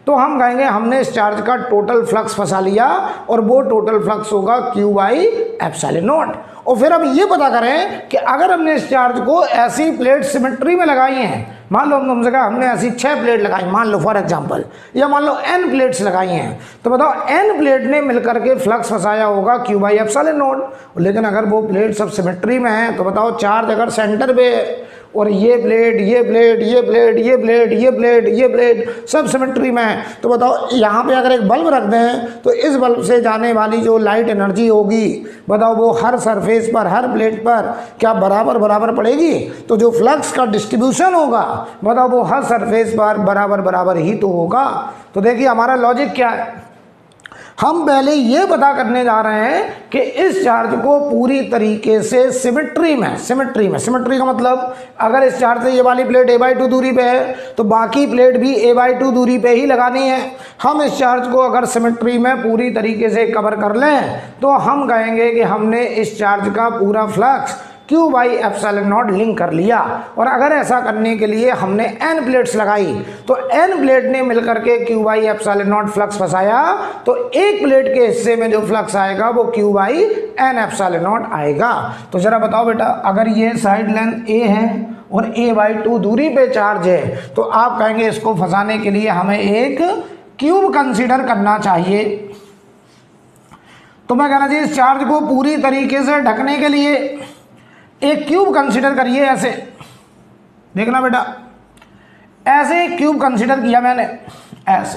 तो हम कहेंगे हमने इस चार्ज का टोटल फ्लक्स फंसा लिया और वो टोटल फ्लक्स होगा क्यू बाई एप्सिलॉन नॉट। और फिर हम ये पता करें कि अगर हमने इस चार्ज को ऐसी प्लेट सिमेट्री में लगाई हैं, मान लो हम तुमसे कहा हमने ऐसी छह प्लेट लगाई, मान लो फॉर एग्जांपल, या मान लो एन प्लेट्स लगाई हैं, तो बताओ एन प्लेट ने मिलकर के फ्लक्स फंसाया होगा क्यू बाई एप्सिलॉन नॉट। लेकिन अगर वो प्लेट सब सिमेट्री में है तो बताओ चार्ज अगर सेंटर पे और ये प्लेट ये प्लेट ये प्लेट ये प्लेट ये प्लेट ये प्लेट सब सिमेट्री में है, तो बताओ यहाँ पे अगर एक बल्ब रख दें तो इस बल्ब से जाने वाली जो लाइट एनर्जी होगी बताओ वो हर सरफेस पर हर प्लेट पर क्या बराबर बराबर पड़ेगी? तो जो फ्लक्स का डिस्ट्रीब्यूशन होगा बताओ वो हर सरफेस पर बराबर बराबर ही तो होगा। तो देखिए हमारा लॉजिक क्या है, हम पहले ये पता करने जा रहे हैं कि इस चार्ज को पूरी तरीके से सिमेट्री में सिमेट्री में सिमेट्री का मतलब अगर इस चार्ज से ये वाली प्लेट ए बाई टू दूरी पे है तो बाकी प्लेट भी ए बाई टू दूरी पे ही लगानी है। हम इस चार्ज को अगर सिमेट्री में पूरी तरीके से कवर कर लें तो हम कहेंगे कि हमने इस चार्ज का पूरा flux q by epsilon naught link कर लिया। और अगर ऐसा करने के लिए हमने एन प्लेट्स लगाई तो एन प्लेट ने मिलकर के q by epsilon naught flux फंसाया, तो एक प्लेट के हिस्से में जो फ्लक्स आएगा वो Q by n epsilon naught आएगा। तो जरा बताओ बेटा, अगर ये साइड लेंथ ए है और ए बाई टू दूरी पे चार्ज है तो आप कहेंगे इसको फंसाने के लिए हमें एक क्यूब कंसीडर करना चाहिए। तो मैं कहना चाहिए इस चार्ज को पूरी तरीके से ढकने के लिए एक क्यूब कंसीडर करिए। ऐसे देखना बेटा, ऐसे एक क्यूब कंसीडर किया मैंने, ऐसे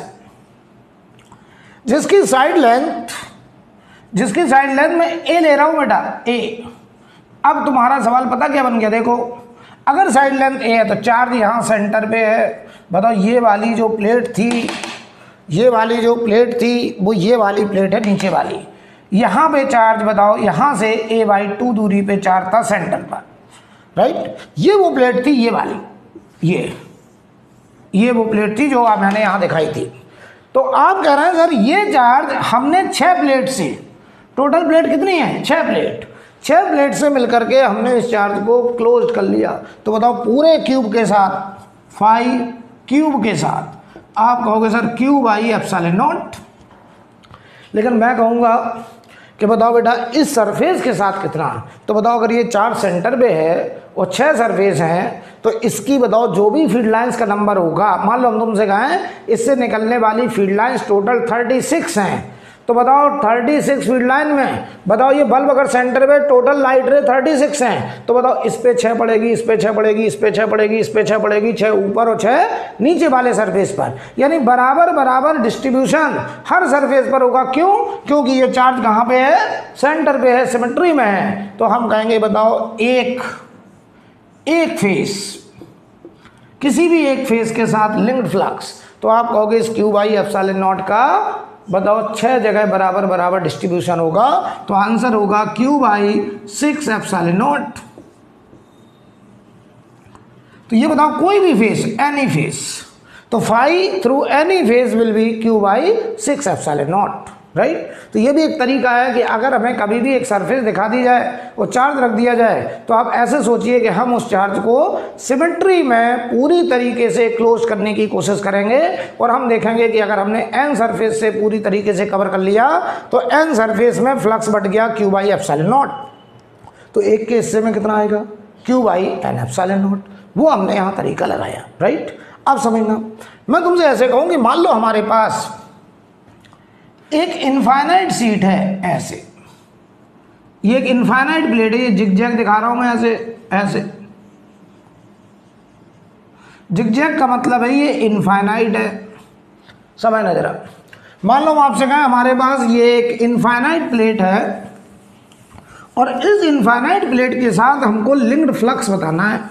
जिसकी साइड लेंथ जिसकी साइड लेंथ में ए ले रहा हूं बेटा, ए। अब तुम्हारा सवाल पता क्या बन गया, देखो अगर साइड लेंथ ए है तो चार्ज यहां सेंटर पे है। बताओ ये वाली जो प्लेट थी ये वाली जो प्लेट थी वो ये वाली प्लेट है नीचे वाली, यहाँ पे चार्ज बताओ यहाँ से ए बाई टू दूरी पे चार्ज था सेंटर पर, राइट। ये वो प्लेट थी ये वाली, ये ये वो प्लेट थी जो आप मैंने यहाँ दिखाई थी। तो आप कह रहे हैं सर ये चार्ज हमने छह प्लेट से, टोटल प्लेट कितनी है? छह प्लेट छह प्लेट से मिलकर के हमने इस चार्ज को क्लोज कर लिया। तो बताओ पूरे क्यूब के साथ, फाइव क्यूब के साथ आप कहोगे sir q by epsilon naught. लेकिन मैं कहूँगा कि बताओ बेटा इस सरफेस के साथ कितना, तो बताओ अगर ये चार सेंटर पे है और छह सरफेस हैं तो इसकी बताओ जो भी फील्ड लाइंस का नंबर होगा, मान लो हम तुमसे कहें इससे निकलने वाली field lines total thirty six हैं, तो बताओ थर्टी सिक्स फील्ड लाइन में बताओ ये बल्ब अगर सेंटर पे total light ray thirty six हैं, तो बताओ इस पे छः पड़ेगी, इस पे छः पड़ेगी, इस पे छः पड़ेगी, इस पे छः पड़ेगी, छः ऊपर और छः नीचे वाले सरफेस पर, यानी बराबर बराबर डिस्ट्रीब्यूशन हर सरफेस पर होगा। क्यों? क्योंकि ये चार्ज कहाँ पे है? सेंटर पे है, सिमेट्री में है। तो हम कहेंगे बताओ एक एक फेस, किसी भी एक फेस के साथ लिंक्ड फ्लक्स, तो आप कहोगे इस क्यू बाई एप्सिलॉन नॉट का बताओ छह जगह बराबर बराबर डिस्ट्रीब्यूशन होगा। तो आंसर होगा Q by six epsilon naught. तो ये बताओ कोई भी फेस, एनी फेस, तो phi through any face will be q by six epsilon naught, right. तो ये भी एक तरीका है कि अगर हमें कभी भी एक सरफेस दिखा दी जाए और चार्ज रख दिया जाए तो आप ऐसे सोचिए कि हम उस चार्ज को सिमेट्री में पूरी तरीके से क्लोज करने की कोशिश करेंगे और हम देखेंगे कि अगर हमने एन सरफेस से पूरी तरीके से कवर कर लिया तो एन सरफेस में फ्लक्स बढ़ गया क्यू बाई एप्सिलॉन नॉट। तो एक के हिस्से में कितना आएगा? Q by n epsilon naught. वो हमने यहाँ तरीका लगाया, राइट। अब समझना, मैं तुमसे ऐसे कहूँ कि मान लो हमारे पास एक इनफाइनाइट सीट है, ऐसे ये एक इनफाइनाइट प्लेट है, ये जिगजैग दिखा रहा हूं मैं, ऐसे ऐसे जिगजैग का मतलब है ये इनफाइनाइट है। समझना जरा, मान लो आपसे कहें हमारे पास ये एक इनफाइनाइट प्लेट है और इस इनफाइनाइट प्लेट के साथ हमको लिंक्ड फ्लक्स बताना है।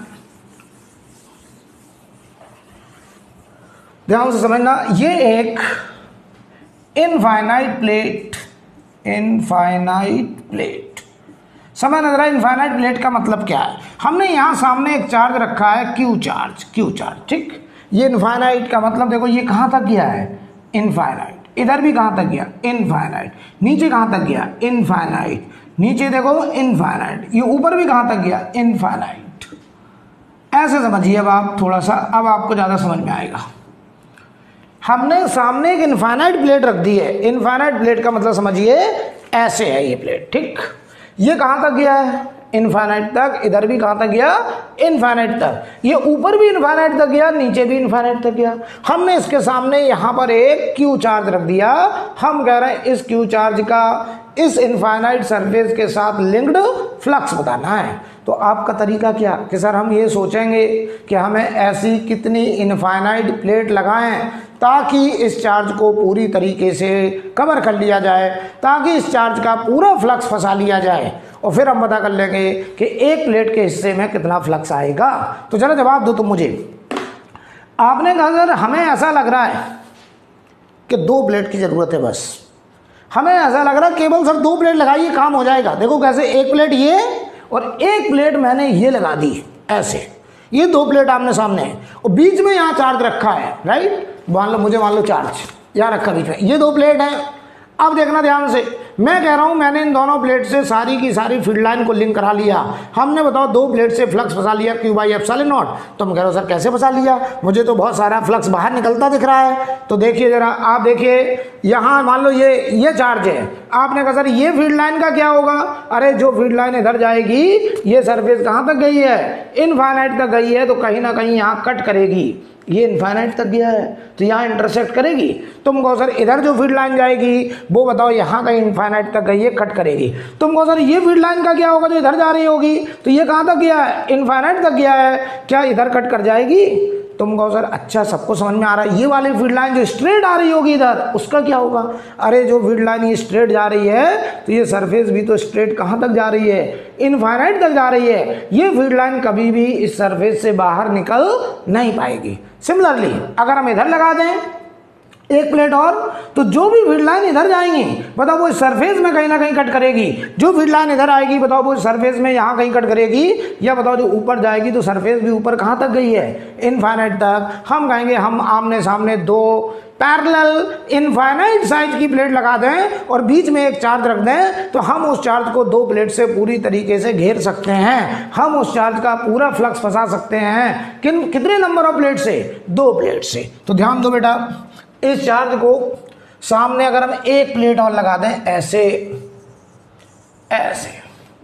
ध्यान से समझना, ये एक इनफाइनाइट प्लेट, इनफाइनाइट प्लेट, समझ नजर आया। इनफाइनाइट प्लेट का मतलब क्या है? हमने यहां सामने एक चार्ज रखा है, क्यू चार्ज, क्यू चार्ज, ठीक। ये इनफाइनाइट का मतलब देखो ये कहां तक गया है? इनफाइनाइट। इधर भी कहां तक गया? इनफाइनाइट। नीचे कहां तक गया? इनफाइनाइट। नीचे देखो इनफाइनाइट। ये ऊपर भी कहां तक गया? इनफाइनाइट। ऐसे समझिए अब आप थोड़ा सा, अब आपको ज्यादा समझ में आएगा। हमने सामने एक इनफाइनाइट प्लेट रख दी है। इनफाइनाइट प्लेट का मतलब समझिए ऐसे है ये प्लेट, ठीक। ये कहाँ तक गया है? इनफाइनाइट तक। इधर भी कहाँ तक गया? इनफाइनाइट तक। ये ऊपर भी इनफाइनाइट तक गया, नीचे भी इनफाइनाइट तक गया। हमने इसके सामने यहाँ पर एक क्यू चार्ज रख दिया। हम कह रहे हैं इस क्यू चार्ज का इस इनफाइनाइट सरफेस के साथ लिंक्ड फ्लक्स बताना है। तो आपका तरीका क्या कि सर हम ये सोचेंगे कि हमें ऐसी कितनी इनफाइनाइट प्लेट लगाएं ताकि इस चार्ज को पूरी तरीके से कवर कर लिया जाए, ताकि इस चार्ज का पूरा फ्लक्स फंसा लिया जाए, और फिर हम पता कर लेंगे कि एक प्लेट के हिस्से में कितना फ्लक्स आएगा। तो चलो जवाब दो तुम मुझे। आपने कहा सर हमें ऐसा लग रहा है कि दो प्लेट की ज़रूरत है, बस हमें ऐसा लग रहा है केवल सर दो प्लेट लगाइए काम हो जाएगा। देखो कैसे, एक प्लेट ये और एक प्लेट मैंने ये लगा दी ऐसे, ये दो प्लेट आमने सामने है और बीच में यहाँ चार्ज रखा है, राइट। मान लो मुझे मान लो चार्ज यहाँ रखा बीच में, ये दो प्लेट है। अब देखना ध्यान से, मैं कह रहा हूँ मैंने इन दोनों प्लेट से सारी की सारी फील्ड लाइन को लिंक करा लिया। हमने बताओ दो प्लेट से फ्लक्स फंसा लिया क्यू बाई एप्सिलॉन नॉट। तो हम कह रहे हो सर कैसे फंसा लिया, मुझे तो बहुत सारा फ्लक्स बाहर निकलता दिख रहा है। तो देखिए जरा, आप देखिए यहाँ मान लो ये ये चार्ज है। आपने कहा सर ये फील्ड लाइन का क्या होगा? अरे जो फील्ड लाइन इधर जाएगी, ये सरफेस कहाँ तक गई है? इनफाइनाइट तक गई है, तो कहीं ना कहीं यहाँ कट करेगी। ये इनफाइनाइट तक गया है तो यहाँ इंटरसेक्ट करेगी। तुम कहो सर इधर जो फील्ड लाइन जाएगी वो बताओ यहाँ कहीं इनफाइनाइट तक गई है, कट करेगी। तुम कहो सर ये फील्ड लाइन का क्या होगा जो इधर जा रही होगी? तो ये कहाँ तक गया है? इनफाइनाइट तक गया है, क्या इधर कट कर जाएगी? तुम कहो सर अच्छा सबको समझ में आ रहा है, ये वाली फील्ड लाइन जो स्ट्रेट आ रही होगी इधर, उसका क्या होगा? अरे जो फील्ड लाइन ये स्ट्रेट जा रही है तो ये सरफेस भी तो स्ट्रेट कहाँ तक जा रही है? इनफाइनाइट तक जा रही है। ये फील्ड लाइन कभी भी इस सरफेस से बाहर निकल नहीं पाएगी। सिमिलरली अगर हम इधर लगा दें एक प्लेट और, तो जो भी फील्ड लाइन इधर जाएंगी बताओ वो सरफेस में कहीं ना कहीं कट करेगी। जो फील्ड लाइन इधर आएगी बताओ वो सरफेस में यहाँ कहीं कट करेगी, या बताओ जो ऊपर जाएगी तो सरफेस भी ऊपर कहाँ तक गई है? इनफाइनाइट तक। हम कहेंगे हम आमने सामने दो पैरेलल इनफाइनाइट साइज की प्लेट लगा दें और बीच में एक चार्ज रख दें, तो हम उस चार्ज को दो प्लेट से पूरी तरीके से घेर सकते हैं। हम उस चार्ज का पूरा फ्लक्स फंसा सकते हैं। किन कितने नंबर ऑफ प्लेट से? दो प्लेट से। तो ध्यान दो बेटा, इस चार्ज को सामने अगर हम एक प्लेट और लगा दें ऐसे ऐसे,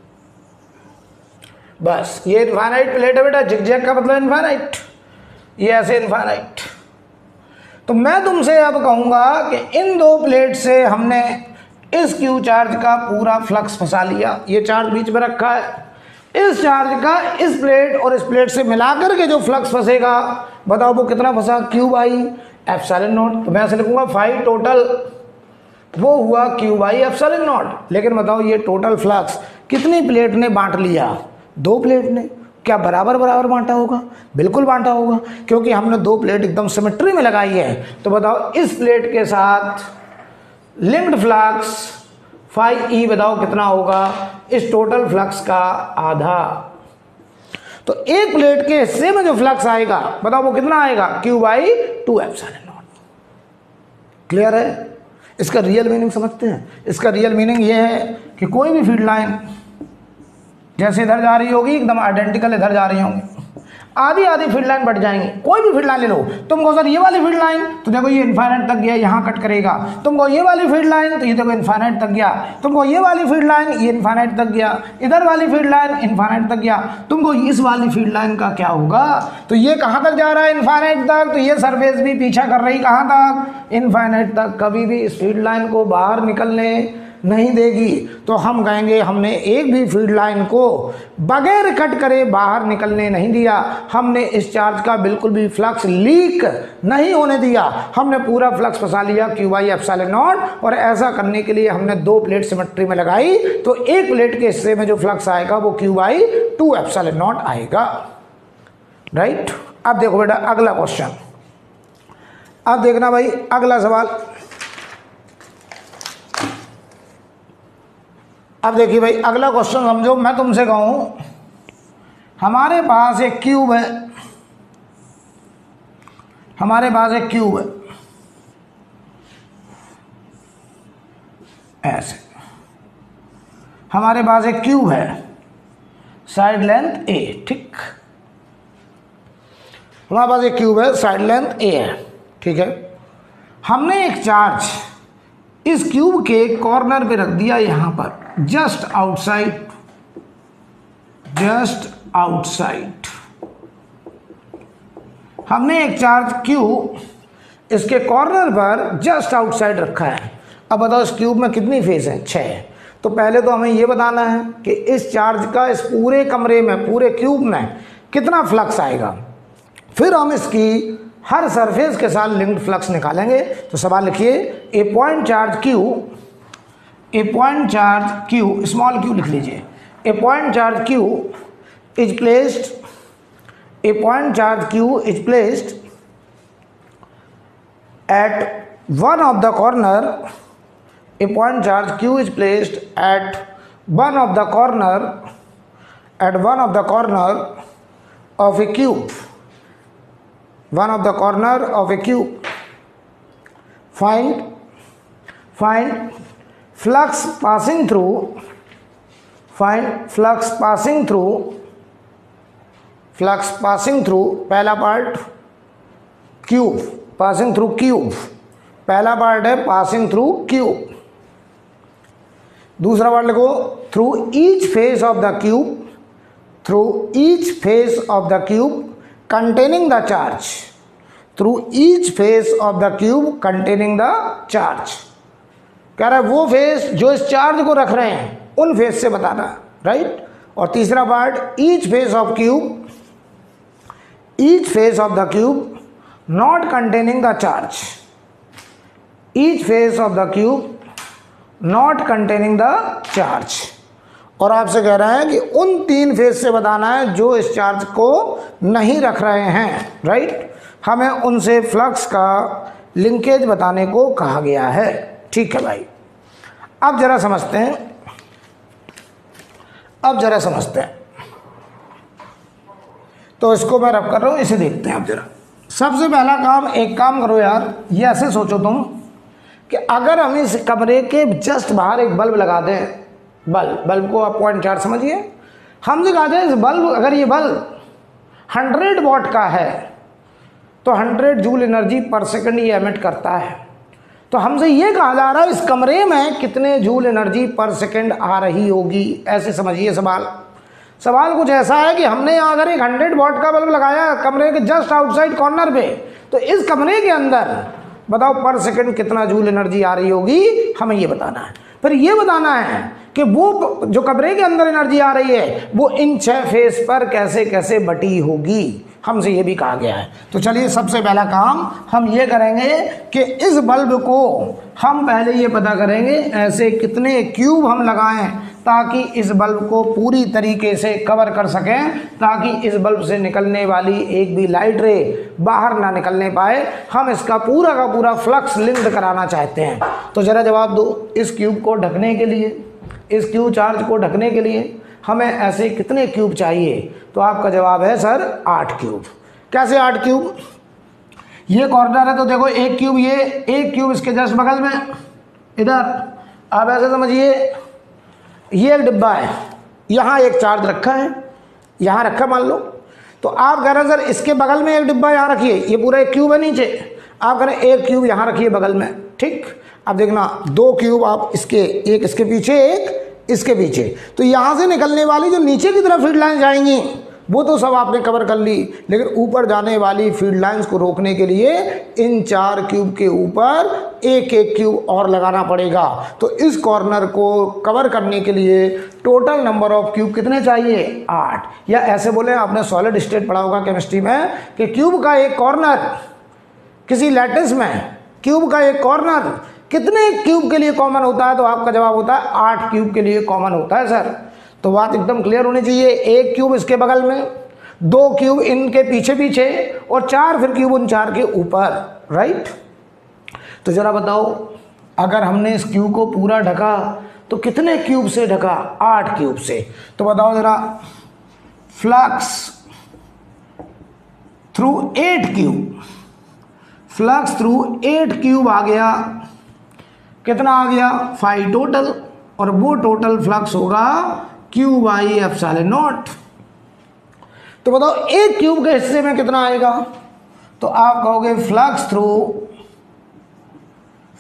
बस ये इनफाइनाइट प्लेट है बेटा, जिगजैग का मतलब इनफाइनाइट, ये ऐसे इनफाइनाइट। तो मैं तुमसे अब कहूंगा कि इन दो प्लेट से हमने इस क्यू चार्ज का पूरा फ्लक्स फंसा लिया। ये चार्ज बीच में रखा है, इस चार्ज का इस प्लेट और इस प्लेट से मिलाकर के जो फ्लक्स फंसेगा बताओ वो कितना फंसा? Q by epsilon naught. तो मैं ऐसे लिखूंगा फाइव टोटल, वो हुआ क्यू बाई एप्सिलॉन नॉट। लेकिन बताओ ये टोटल फ्लक्स कितनी प्लेट ने बांट लिया? दो प्लेट ने। क्या बराबर बराबर बांटा होगा? बिल्कुल बांटा होगा, क्योंकि हमने दो प्लेट एकदम सिमेट्री में लगाई है। तो बताओ इस प्लेट के साथ लिंक्ड फ्लक्स फाइव ई बताओ कितना होगा? इस टोटल फ्लक्स का आधा। तो एक प्लेट के हिस्से में जो फ्लक्स आएगा बताओ वो कितना आएगा? Q by two epsilon naught. Clear है? इसका रियल मीनिंग समझते हैं? इसका रियल मीनिंग ये है कि कोई भी फील्ड लाइन जैसे इधर जा रही होगी एकदम आइडेंटिकल इधर जा रही होंगी, आधी आधी फील्ड लाइन बढ़ जाएंगी। कोई भी फील्ड लाइन ले लो, तुम कहो सर ये वाली फील्ड लाइन, तो देखो ये इनफाइनाइट तक गया, यहाँ कट करेगा। तुम कहो ये वाली फील्ड लाइन, तो ये देखो इनफाइनाइट तक गया। तुम कहो ये वाली फील्ड लाइन, ये इनफाइनाइट तक गया। इधर वाली फील्ड लाइन इनफाइनाइट तक गया। तुम कहो इस वाली फील्ड लाइन का क्या होगा? तो ये कहाँ तक जा रहा है? इनफाइनाइट तक। तो ये सरफेस भी पीछा कर रही कहाँ तक? इनफाइनाइट तक। कभी भी इस फील्ड लाइन को बाहर निकलने नहीं देगी। तो हम कहेंगे हमने एक भी फील्ड लाइन को बगैर कट करे बाहर निकलने नहीं दिया। हमने इस चार्ज का बिल्कुल भी फ्लक्स लीक नहीं होने दिया। हमने पूरा फ्लक्स फंसा लिया क्यू बाई एप्सिलॉन नॉट। और ऐसा करने के लिए हमने दो प्लेट सिमेट्री में लगाई, तो एक प्लेट के हिस्से में जो फ्लक्स आएगा वो Q by two epsilon naught आएगा। राइट? अब देखो बेटा अगला क्वेश्चन। अब देखना भाई अगला सवाल। अब देखिए भाई अगला क्वेश्चन समझो। मैं तुमसे कहूं हमारे पास एक क्यूब है, हमारे पास एक क्यूब है ऐसे, हमारे पास एक क्यूब है साइड लेंथ ए, ठीक। हमारे पास एक क्यूब है साइड लेंथ ए है, ठीक है। हमने एक चार्ज इस क्यूब के कॉर्नर पे रख दिया यहां पर, जस्ट आउटसाइड, जस्ट आउटसाइड। हमने एक चार्ज क्यूब इसके कॉर्नर पर जस्ट आउटसाइड रखा है। अब बताओ इस क्यूब में कितनी फेस है? छह। तो पहले तो हमें यह बताना है कि इस चार्ज का इस पूरे कमरे में, पूरे क्यूब में कितना फ्लक्स आएगा। फिर हम इसकी हर सरफेस के साथ लिंक्ड फ्लक्स निकालेंगे। तो सवाल लिखिए, a point charge q, a point charge q, small q लिख लीजिए। A point charge q is placed, a point charge q is placed at one of the corner, a point charge q is placed at one of the corner, at one of the corner of a cube, one of the corner of a cube. Find, find flux passing through, find flux passing through, flux passing through, पहला part cube, passing through cube, पहला part है passing through cube. दूसरा part लिखो, through each face of the cube, through each face of the cube containing the charge, through each face of the cube containing the charge. कह रहा है वो face जो इस चार्ज को रख रहे हैं उन फेस से बताना, राइट। और तीसरा part, each face of cube, each face of the cube not containing the charge, each face of the cube not containing the charge। और आपसे कह रहा है कि उन तीन फेस से बताना है जो इस चार्ज को नहीं रख रहे हैं, राइट। हमें उनसे फ्लक्स का लिंकेज बताने को कहा गया है, ठीक है भाई। अब जरा समझते हैं, अब जरा समझते हैं। तो इसको मैं रब कर रहा हूं, इसे देखते हैं। अब जरा सबसे पहला काम, एक काम करो यार, ये ऐसे सोचो तुम कि अगर हम इस कमरे के जस्ट बाहर एक बल्ब लगा दें, बल्ब बल्ब को आप पॉइंट चार्ज समझिए, हम लगा दें इस बल्ब, अगर ये बल्ब हंड्रेड वॉट का है तो hundred joule energy per second ये एमिट करता है। तो हमसे ये कहा जा रहा है इस कमरे में कितने जूल एनर्जी पर सेकंड आ रही होगी, ऐसे समझिए सवाल। सवाल कुछ ऐसा है कि हमने यहाँ अगर एक हंड्रेड वॉट का बल्ब लगाया कमरे के जस्ट आउटसाइड कॉर्नर पे, तो इस कमरे के अंदर बताओ पर सेकंड कितना जूल एनर्जी आ रही होगी, हमें ये बताना है। फिर ये बताना है कि वो जो कमरे के अंदर एनर्जी आ रही है वो इन छह फेस पर कैसे कैसे बटी होगी, हमसे ये भी कहा गया है। तो चलिए सबसे पहला काम हम ये करेंगे कि इस बल्ब को हम पहले ये पता करेंगे ऐसे कितने क्यूब हम लगाएं ताकि इस बल्ब को पूरी तरीके से कवर कर सकें, ताकि इस बल्ब से निकलने वाली एक भी लाइट रे बाहर ना निकलने पाए। हम इसका पूरा का पूरा फ्लक्स लिंक्ड कराना चाहते हैं। तो ज़रा जवाब दो, इस क्यूब को ढकने के लिए, इस क्यूब चार्ज को ढकने के लिए हमें ऐसे कितने क्यूब चाहिए? तो आपका जवाब है सर आठ क्यूब। कैसे आठ क्यूब? ये कॉर्नर है तो देखो एक क्यूब, ये एक क्यूब इसके जस्ट बगल में इधर, आप ऐसे समझिए ये एक डिब्बा है, यहाँ एक चार्ज रखा है, यहाँ रखा मान लो, तो आप कह रहे हैं सर इसके बगल में एक डिब्बा यहाँ रखिए, ये पूरा एक क्यूब है नीचे, आप कह रहे हैं एक क्यूब यहाँ रखिए बगल में, ठीक। अब देखना दो क्यूब आप इसके, एक इसके पीछे एक इसके पीछे, तो यहाँ से निकलने वाली जो नीचे की तरफ फील्ड लाइन जाएंगी वो तो सब आपने कवर कर ली, लेकिन ऊपर जाने वाली फील्ड लाइंस को रोकने के लिए इन चार क्यूब के ऊपर एक एक क्यूब और लगाना पड़ेगा। तो इस कॉर्नर को कवर करने के लिए टोटल नंबर ऑफ क्यूब कितने चाहिए? आठ। या ऐसे बोले, आपने सॉलिड स्टेट पढ़ा होगा केमिस्ट्री में कि क्यूब का एक कॉर्नर, किसी लैटिस में क्यूब का एक कॉर्नर कितने क्यूब के लिए कॉमन होता है? तो आपका जवाब होता है आठ क्यूब के लिए कॉमन होता है सर। तो बात एकदम क्लियर होनी चाहिए। एक क्यूब इसके बगल में, दो क्यूब इनके पीछे पीछे और चार फिर क्यूब उन चार के ऊपर, राइट। तो जरा बताओ अगर हमने इस क्यूब को पूरा ढका तो कितने क्यूब से ढका? आठ क्यूब से। तो बताओ जरा, flux through eight cube, flux through eight cube आ गया, कितना आ गया? फाइव टोटल, और वो टोटल फ्लक्स होगा क्यू बाई एप्सिलॉन नॉट। तो बताओ एक क्यूब के हिस्से में कितना आएगा? तो आप कहोगे flux through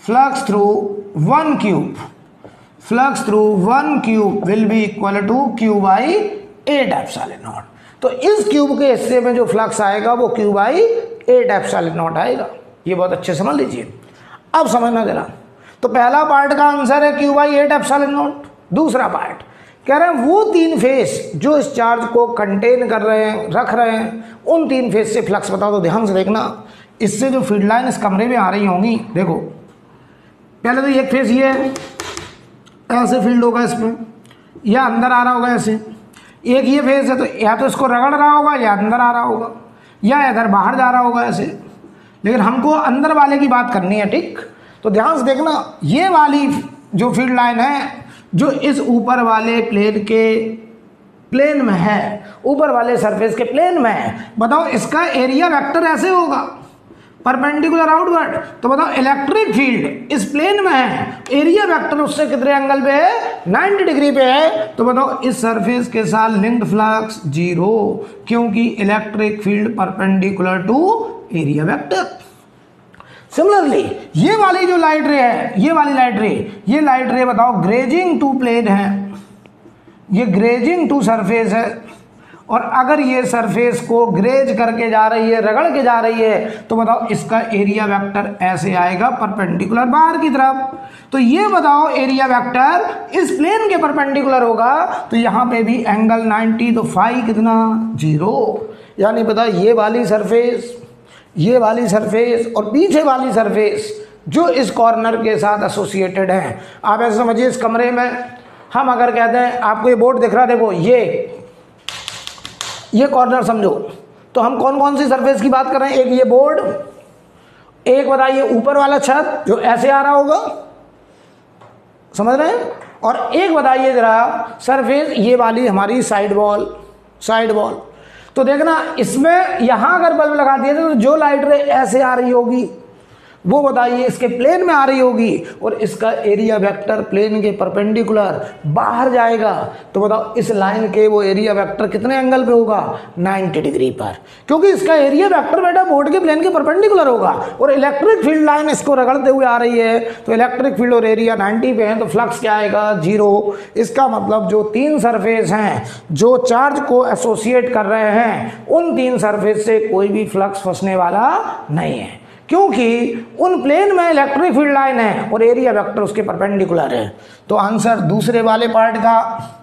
flux through one cube flux through one cube will be equal to q by eight epsilon naught. तो इस क्यूब के हिस्से में जो फ्लक्स आएगा वो Q by eight epsilon naught आएगा। ये बहुत अच्छे समझ लीजिए। अब समझना जरा, तो पहला पार्ट का आंसर है q by eight epsilon naught. दूसरा पार्ट कह रहे हैं वो तीन फेस जो इस चार्ज को कंटेन कर रहे हैं, रख रहे हैं, उन तीन फेस से फ्लक्स बताओ। तो ध्यान से देखना, इससे जो फील्ड लाइन इस कमरे में आ रही होंगी, देखो पहले तो एक फेस ये है, ऐसे फील्ड होगा इसमें, या अंदर आ रहा होगा ऐसे। एक ये फेस है तो या तो इसको रगड़ रहा होगा या अंदर आ रहा होगा या इधर बाहर जा रहा होगा ऐसे, लेकिन हमको अंदर वाले की बात करनी है, ठीक। तो ध्यान से देखना, ये वाली जो फील्ड लाइन है जो इस ऊपर वाले प्लेन के प्लेन में है, ऊपर वाले सरफेस के प्लेन में है, बताओ इसका एरिया वेक्टर ऐसे होगा परपेंडिकुलर आउटवर्ड। तो बताओ इलेक्ट्रिक फील्ड इस प्लेन में है, एरिया वेक्टर उससे कितने एंगल पे है, नाइन्टी डिग्री पे है। तो बताओ इस सरफेस के साथ लिंक्ड फ्लक्स जीरो, क्योंकि electric field perpendicular to area vector. Similarly ये वाली जो लाइट रे है, ये वाली लाइट रे, ये लाइट रे बताओ ग्रेजिंग टू प्लेन है, ये ग्रेजिंग टू सरफेस है, और अगर ये सरफेस को ग्रेज करके जा रही है, रगड़ के जा रही है, तो बताओ इसका एरिया वेक्टर ऐसे आएगा परपेंडिकुलर बाहर की तरफ। तो ये बताओ एरिया वेक्टर इस प्लेन के परपेंडिकुलर होगा, तो यहाँ पे भी एंगल नाइन्टी, तो फाइव कितना, जीरो। यानी बताओ ये वाली सरफेस, ये वाली सरफेस और पीछे वाली सरफेस जो इस कॉर्नर के साथ एसोसिएटेड है। आप ऐसे समझिए, इस कमरे में हम अगर कहते हैं, आपको ये बोर्ड दिख रहा है, देखो ये ये कॉर्नर समझो, तो हम कौन कौन सी सरफेस की बात कर रहे हैं, एक ये बोर्ड, एक बताइए ऊपर वाला छत जो ऐसे आ रहा होगा, समझ रहे हैं, और एक बताइए जरा सरफेस ये वाली हमारी साइड वॉल, साइड वॉल। तो देखना इसमें यहां अगर बल्ब लगा दिए तो जो लाइट रे ऐसे आ रही होगी वो बताइए इसके प्लेन में आ रही होगी, और इसका एरिया वेक्टर प्लेन के परपेंडिकुलर बाहर जाएगा। तो बताओ इस लाइन के वो एरिया वेक्टर कितने एंगल पे होगा, नाइन्टी डिग्री पर, क्योंकि इसका एरिया वेक्टर बेटा बोर्ड के प्लेन के परपेंडिकुलर होगा, और इलेक्ट्रिक फील्ड लाइन इसको रगड़ते हुए आ रही है, तो इलेक्ट्रिक फील्ड और एरिया नाइन्टी पे है, तो फ्लक्स क्या आएगा, जीरो। इसका मतलब जो तीन सरफेस हैं जो चार्ज को एसोसिएट कर रहे हैं, उन तीन सरफेस से कोई भी फ्लक्स फंसने वाला नहीं है, क्योंकि उन प्लेन में इलेक्ट्रिक फील्ड लाइन है और एरिया वेक्टर उसके परपेंडिकुलर है। तो आंसर दूसरे वाले पार्ट का,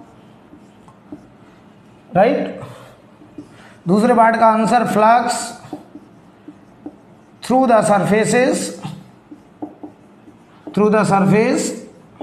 राइट, दूसरे पार्ट का answer flux through the surfaces, through the surface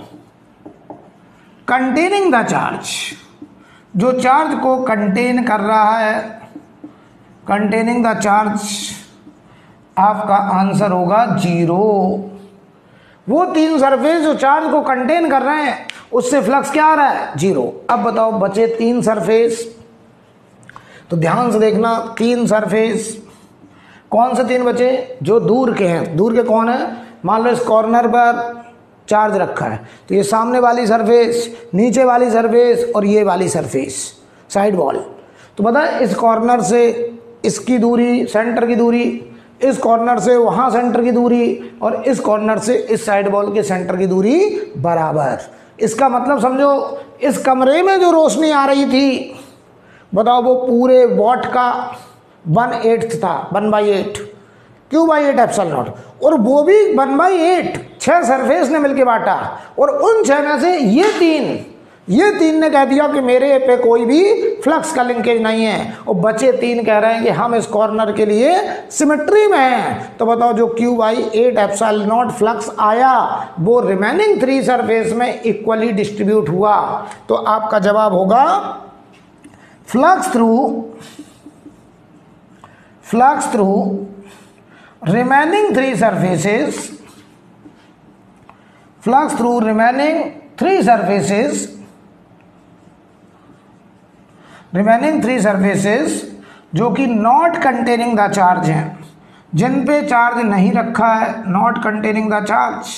containing the charge, जो चार्ज को कंटेन कर रहा है, कंटेनिंग द चार्ज, आपका आंसर होगा जीरो। वो तीन सरफेस जो चार्ज को कंटेन कर रहे हैं उससे फ्लक्स क्या आ रहा है, जीरो। अब बताओ बचे तीन सरफेस, तो ध्यान से देखना, तीन सरफेस कौन से तीन बचे, जो दूर के हैं। दूर के कौन है, मान लो इस कॉर्नर पर चार्ज रखा है, तो ये सामने वाली सरफेस, नीचे वाली सरफेस और ये वाली सरफेस साइड वॉल। तो पता है इस कॉर्नर से इसकी दूरी, सेंटर की दूरी, इस कॉर्नर से वहाँ सेंटर की दूरी, और इस कॉर्नर से इस साइड वॉल के सेंटर की दूरी बराबर। इसका मतलब समझो, इस कमरे में जो रोशनी आ रही थी बताओ वो पूरे वॉट का वन एट्थ था, one by eight, q by eight epsilon naught, और वो भी वन बाई एट छः सरफेस ने मिलके बांटा, और उन छः में से ये तीन ये तीन ने कह दिया कि मेरे पे कोई भी फ्लक्स का लिंकेज नहीं है, और बचे तीन कह रहे हैं कि हम इस कॉर्नर के लिए सिमेट्री में हैं। तो बताओ जो q by eight epsilon naught flux आया वो रिमेनिंग थ्री सरफेस में इक्वली डिस्ट्रीब्यूट हुआ। तो आपका जवाब होगा flux through flux through remaining three surfaces flux through remaining three surfaces remaining three surfaces जो कि नॉट कंटेनिंग द चार्ज हैं, जिन पे चार्ज नहीं रखा है, नॉट कंटेनिंग द चार्ज,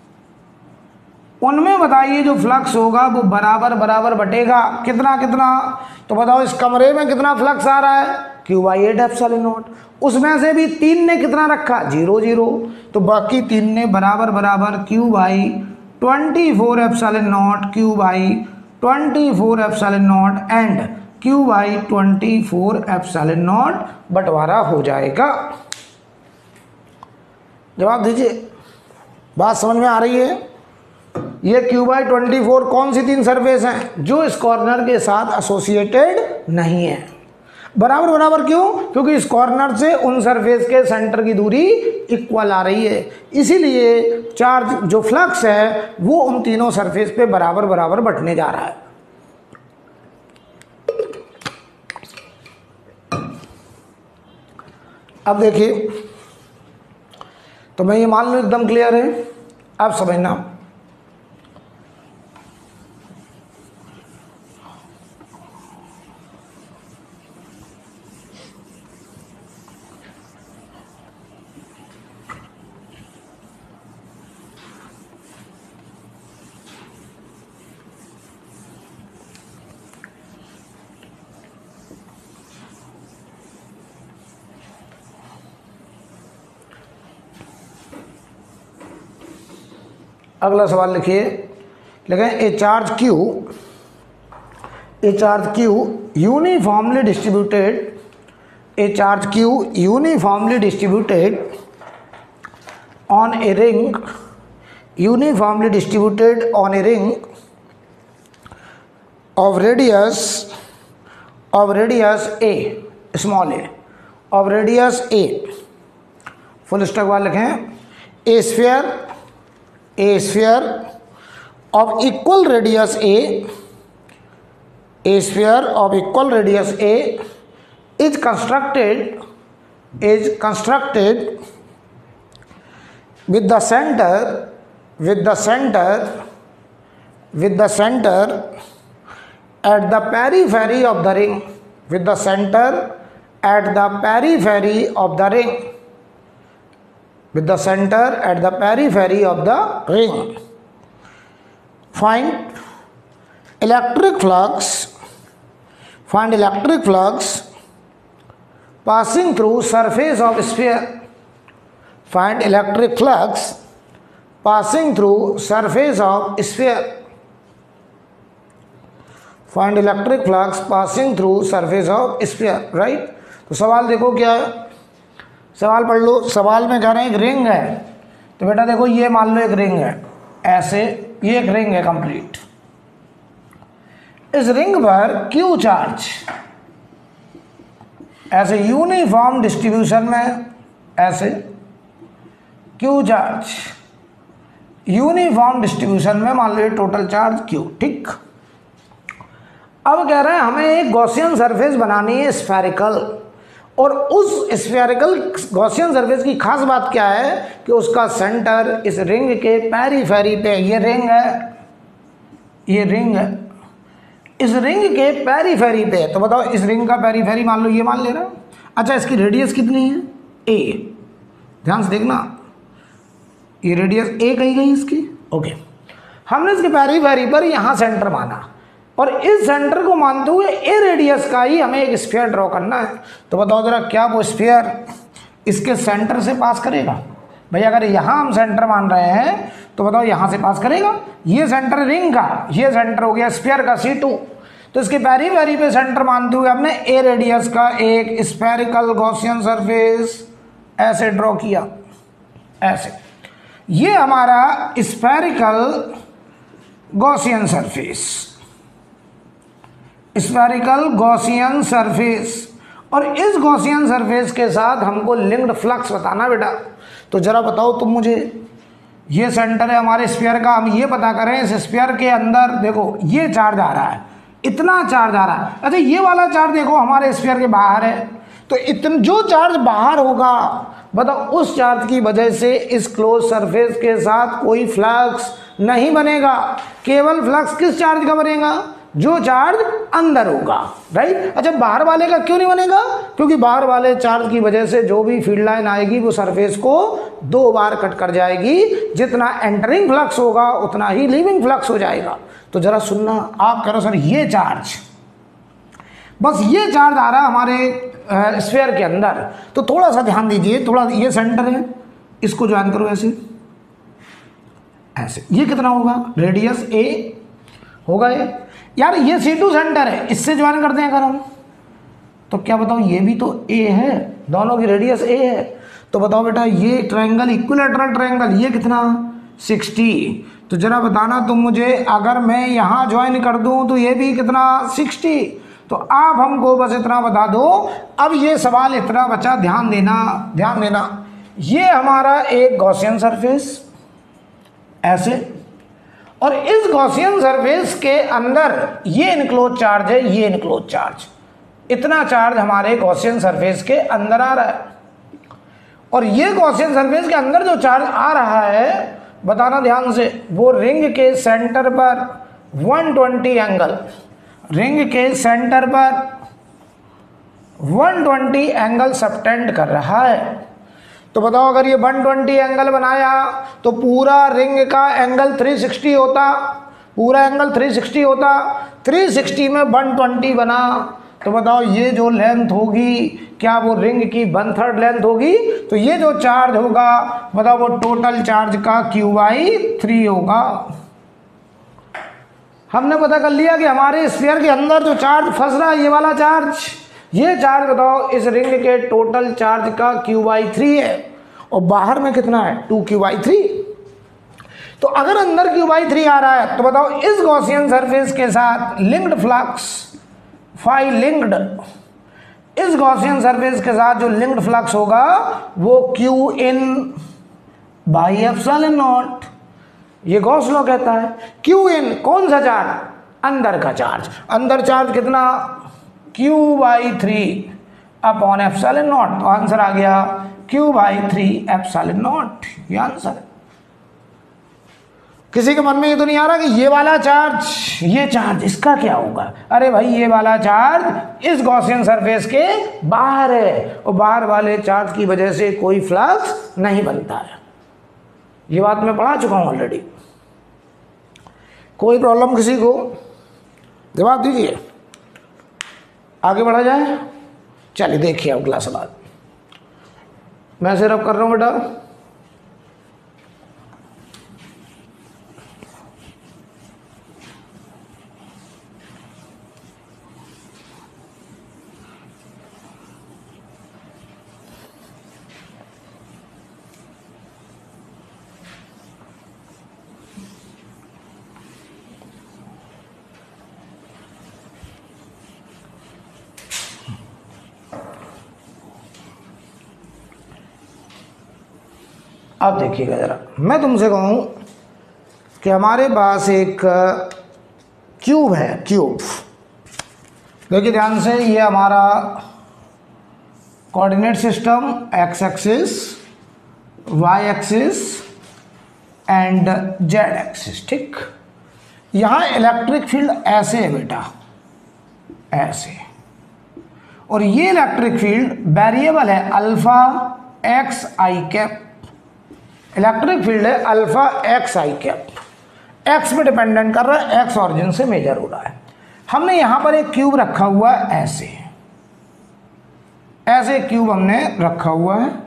उनमें बताइए जो फ्लक्स होगा वो बराबर बराबर बटेगा, कितना कितना। तो बताओ इस कमरे में कितना फ्लक्स आ रहा है, q by eight epsilon naught. उसमें से भी तीन ने कितना रखा, जीरो जीरो, तो बाकी तीन ने बराबर बराबर q by twenty four epsilon naught, q by twenty four epsilon naught and q by twenty four epsilon naught बंटवारा हो जाएगा। जवाब दीजिए, बात समझ में आ रही है? ये क्यू बाई ट्वेंटी फोर कौन सी तीन सरफेस हैं जो इस कॉर्नर के साथ एसोसिएटेड नहीं है। बराबर बराबर क्यों? क्योंकि इस कॉर्नर से उन सरफेस के सेंटर की दूरी इक्वल आ रही है, इसीलिए चार्ज जो फ्लक्स है वो उन तीनों सरफेस पे बराबर बराबर बंटने जा रहा है। अब देखिए, तो मैं ये मान लूँ एकदम क्लियर है, आप समझना। अगला सवाल लिखिए, लिखें a charge q a charge q uniformly distributed a charge q uniformly distributed on a ring uniformly distributed on a ring of radius of radius a small a of radius a full stop वाले लिखें a sphere A sphere of equal radius A, a sphere of equal radius A is constructed is constructed with the center with the center with the center at the periphery of the ring with the center at the periphery of the ring with the center at the periphery of the ring. Find electric flux find electric flux passing through surface of sphere find electric flux passing through surface of sphere find electric flux passing through surface of sphere, right? तो सवाल देखो क्या है, सवाल पढ़ लो। सवाल में कह रहे हैं एक रिंग है, तो बेटा देखो ये मान लो एक रिंग है, ऐसे ये एक रिंग है कंप्लीट। इस रिंग पर क्यू चार्ज ऐसे यूनिफॉर्म डिस्ट्रीब्यूशन में, ऐसे क्यू चार्ज यूनिफॉर्म डिस्ट्रीब्यूशन में मान लो ये टोटल चार्ज क्यू, ठीक। अब कह रहे हैं हमें एक गॉसियन सरफेस बनानी है स्फेरिकल, और उस स्फेरिकल गॉसियन सरफेस की खास बात क्या है कि उसका सेंटर इस रिंग के पेरिफेरी पे, ये रिंग है ये रिंग है इस रिंग के पेरिफेरी पे। तो बताओ इस रिंग का पेरिफेरी मान लो ये मान ले रहा है। अच्छा, इसकी रेडियस कितनी है, ए, ध्यान से देखना, ये रेडियस ए कही गई इसकी, ओके। हमने इसके पेरिफेरी पर यहाँ सेंटर माना, और इस सेंटर को मानते हुए ए रेडियस का ही हमें एक स्फीयर ड्रॉ करना है। तो बताओ जरा, क्या वो स्फीयर इसके सेंटर से पास करेगा? भाई अगर यहाँ हम सेंटर मान रहे हैं तो बताओ यहाँ से पास करेगा? ये सेंटर रिंग का, ये सेंटर हो गया स्फीयर का सी टू। तो इसके पेरिफेरी पे सेंटर मानते हुए हमने ए रेडियस का एक स्फेरिकल गॉसियन सरफेस ऐसे ड्रॉ किया, ऐसे। ये हमारा spherical Gaussian surface spherical Gaussian surface और इस गॉसियन सरफेस के साथ हमको लिंक्ड फ्लक्स बताना बेटा। तो जरा बताओ तुम मुझे, ये सेंटर है हमारे स्फीयर का, हम ये पता करें इस स्फीयर के अंदर देखो ये चार्ज आ रहा है, इतना चार्ज आ रहा है। अच्छा, ये वाला चार्ज देखो हमारे स्फीयर के बाहर है, तो इतन जो चार्ज बाहर होगा बताओ उस चार्ज की वजह से इस क्लोज सरफेस के साथ कोई फ्लक्स नहीं बनेगा। केवल फ्लक्स किस चार्ज का बनेगा? जो चार्ज अंदर होगा, राइट। अच्छा, बाहर वाले का क्यों नहीं बनेगा? क्योंकि बाहर वाले चार्ज की वजह से जो भी फील्ड लाइन आएगी वो सरफेस को दो बार कट कर जाएगी, जितना एंटरिंग फ्लक्स होगा उतना ही लीविंग फ्लक्स हो जाएगा। तो जरा सुनना, आप कह रहे हो सर ये चार्ज, बस ये चार्ज आ रहा है हमारे स्फीयर के अंदर। तो थोड़ा सा ध्यान दीजिए, थोड़ा ये सेंटर है, इसको ज्वाइन करो ऐसे ऐसे, ये कितना होगा रेडियस ए होगा ये। यार ये सी टू सेंटर है, इससे ज्वाइन करते हैं अगर हम, तो क्या बताओ ये भी तो ए है, दोनों की रेडियस ए है। तो बताओ बेटा ये ट्रायंगल इक्विलैटरल ट्रायंगल ये कितना सिक्सटी। तो जरा बताना तुम मुझे, अगर मैं यहाँ ज्वाइन कर दूं तो ये भी कितना सिक्सटी। तो आप हमको बस इतना बता दो। अब ये सवाल इतना बचा, ध्यान देना ध्यान देना, ये हमारा एक गॉसियन सरफेस ऐसे, और इस गॉसियन सरफेस के अंदर ये इनक्लोज चार्ज है, ये इनक्लोज चार्ज, इतना चार्ज हमारे गॉसियन सरफेस के अंदर आ रहा है। और ये गॉसियन सरफेस के अंदर जो चार्ज आ रहा है, बताना ध्यान से, वो रिंग के सेंटर पर वन ट्वेंटी एंगल, रिंग के सेंटर पर वन ट्वेंटी एंगल सबटेंड कर रहा है। तो बताओ अगर ये वन ट्वेंटी एंगल बनाया तो पूरा रिंग का एंगल थ्री सिक्सटी होता, पूरा एंगल थ्री सिक्सटी होता, थ्री सिक्सटी में वन ट्वेंटी बना। तो बताओ ये जो लेंथ होगी, क्या वो रिंग की वन थर्ड लेंथ होगी। तो ये जो चार्ज होगा, बताओ वो टोटल चार्ज का क्यू बाई थ्री होगा। हमने पता कर लिया कि हमारे स्फीयर के अंदर जो चार्ज फंस रहा है, ये वाला चार्ज, ये चार्ज बताओ इस रिंग के टोटल चार्ज का क्यू बाई थ्री है, और बाहर में कितना है टू क्यू बाई थ्री। तो अगर अंदर क्यू बाई थ्री आ रहा है, तो बताओ इस गॉसियन सरफेस के साथ लिंक्ड फ्लक्स फाई लिंक्ड, इस गॉसियन सरफेस के साथ जो लिंक्ड फ्लक्स होगा वो Q in by epsilon naught, ये गॉस लॉ कहता है। क्यू इन कौन सा चार्ज, अंदर का चार्ज, अंदर चार्ज कितना Q by three upon epsilon naught. तो आंसर आ गया Q by three epsilon naught, ये आंसर है। किसी के मन में ये तो नहीं आ रहा कि ये वाला चार्ज, ये चार्ज इसका क्या होगा। अरे भाई ये वाला चार्ज इस गॉसियन सरफेस के बाहर है, और बाहर वाले चार्ज की वजह से कोई फ्लक्स नहीं बनता है। ये बात मैं पढ़ा चुका हूं ऑलरेडी। कोई प्रॉब्लम किसी को, जवाब दीजिए, आगे बढ़ा जाए। चलिए देखिए अगला सवाल, मैं सिर्फ कर रहा हूं बेटा। अब देखिएगा जरा, मैं तुमसे कहूं कि हमारे पास एक क्यूब है, क्यूब, देखिए ध्यान से, ये हमारा coordinate system X axis, Y axis and Z axis, ठीक। यहाँ इलेक्ट्रिक फील्ड ऐसे है बेटा, ऐसे, और ये इलेक्ट्रिक फील्ड वेरिएबल है alpha X I cap, electric field है alpha X I cap, X पे डिपेंडेंट कर रहा है, एक्स ऑरिजिन से मेजर हो रहा है। हमने यहां पर एक क्यूब रखा हुआ है, ऐसे ऐसे क्यूब हमने रखा हुआ है,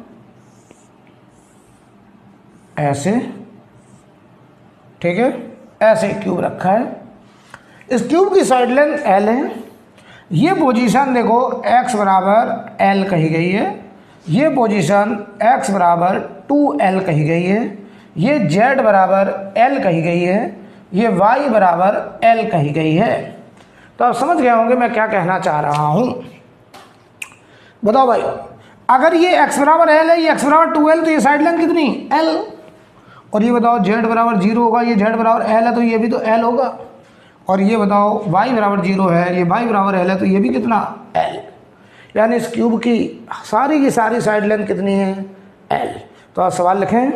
ऐसे, ठीक है, ऐसे क्यूब रखा है। इस क्यूब की साइड लेंथ एल है, ये पोजीशन देखो एक्स बराबर एल कही गई है, ये पोजीशन x बराबर टू एल कही गई है, ये z बराबर l कही गई है, ये y बराबर l कही गई है। तो आप समझ गए होंगे मैं क्या कहना चाह रहा हूं। बताओ भाई, अगर ये x बराबर l है, ये x बराबर टू एल, तो ये साइड लेंथ कितनी l, और ये बताओ z बराबर जीरो होगा, ये z बराबर l है तो ये भी तो l होगा, और ये बताओ y बराबर जीरो है, ये y बराबर l है तो ये भी कितना l। यानी इस क्यूब की सारी की सारी साइड लेंथ कितनी है L। तो आप सवाल लिखें,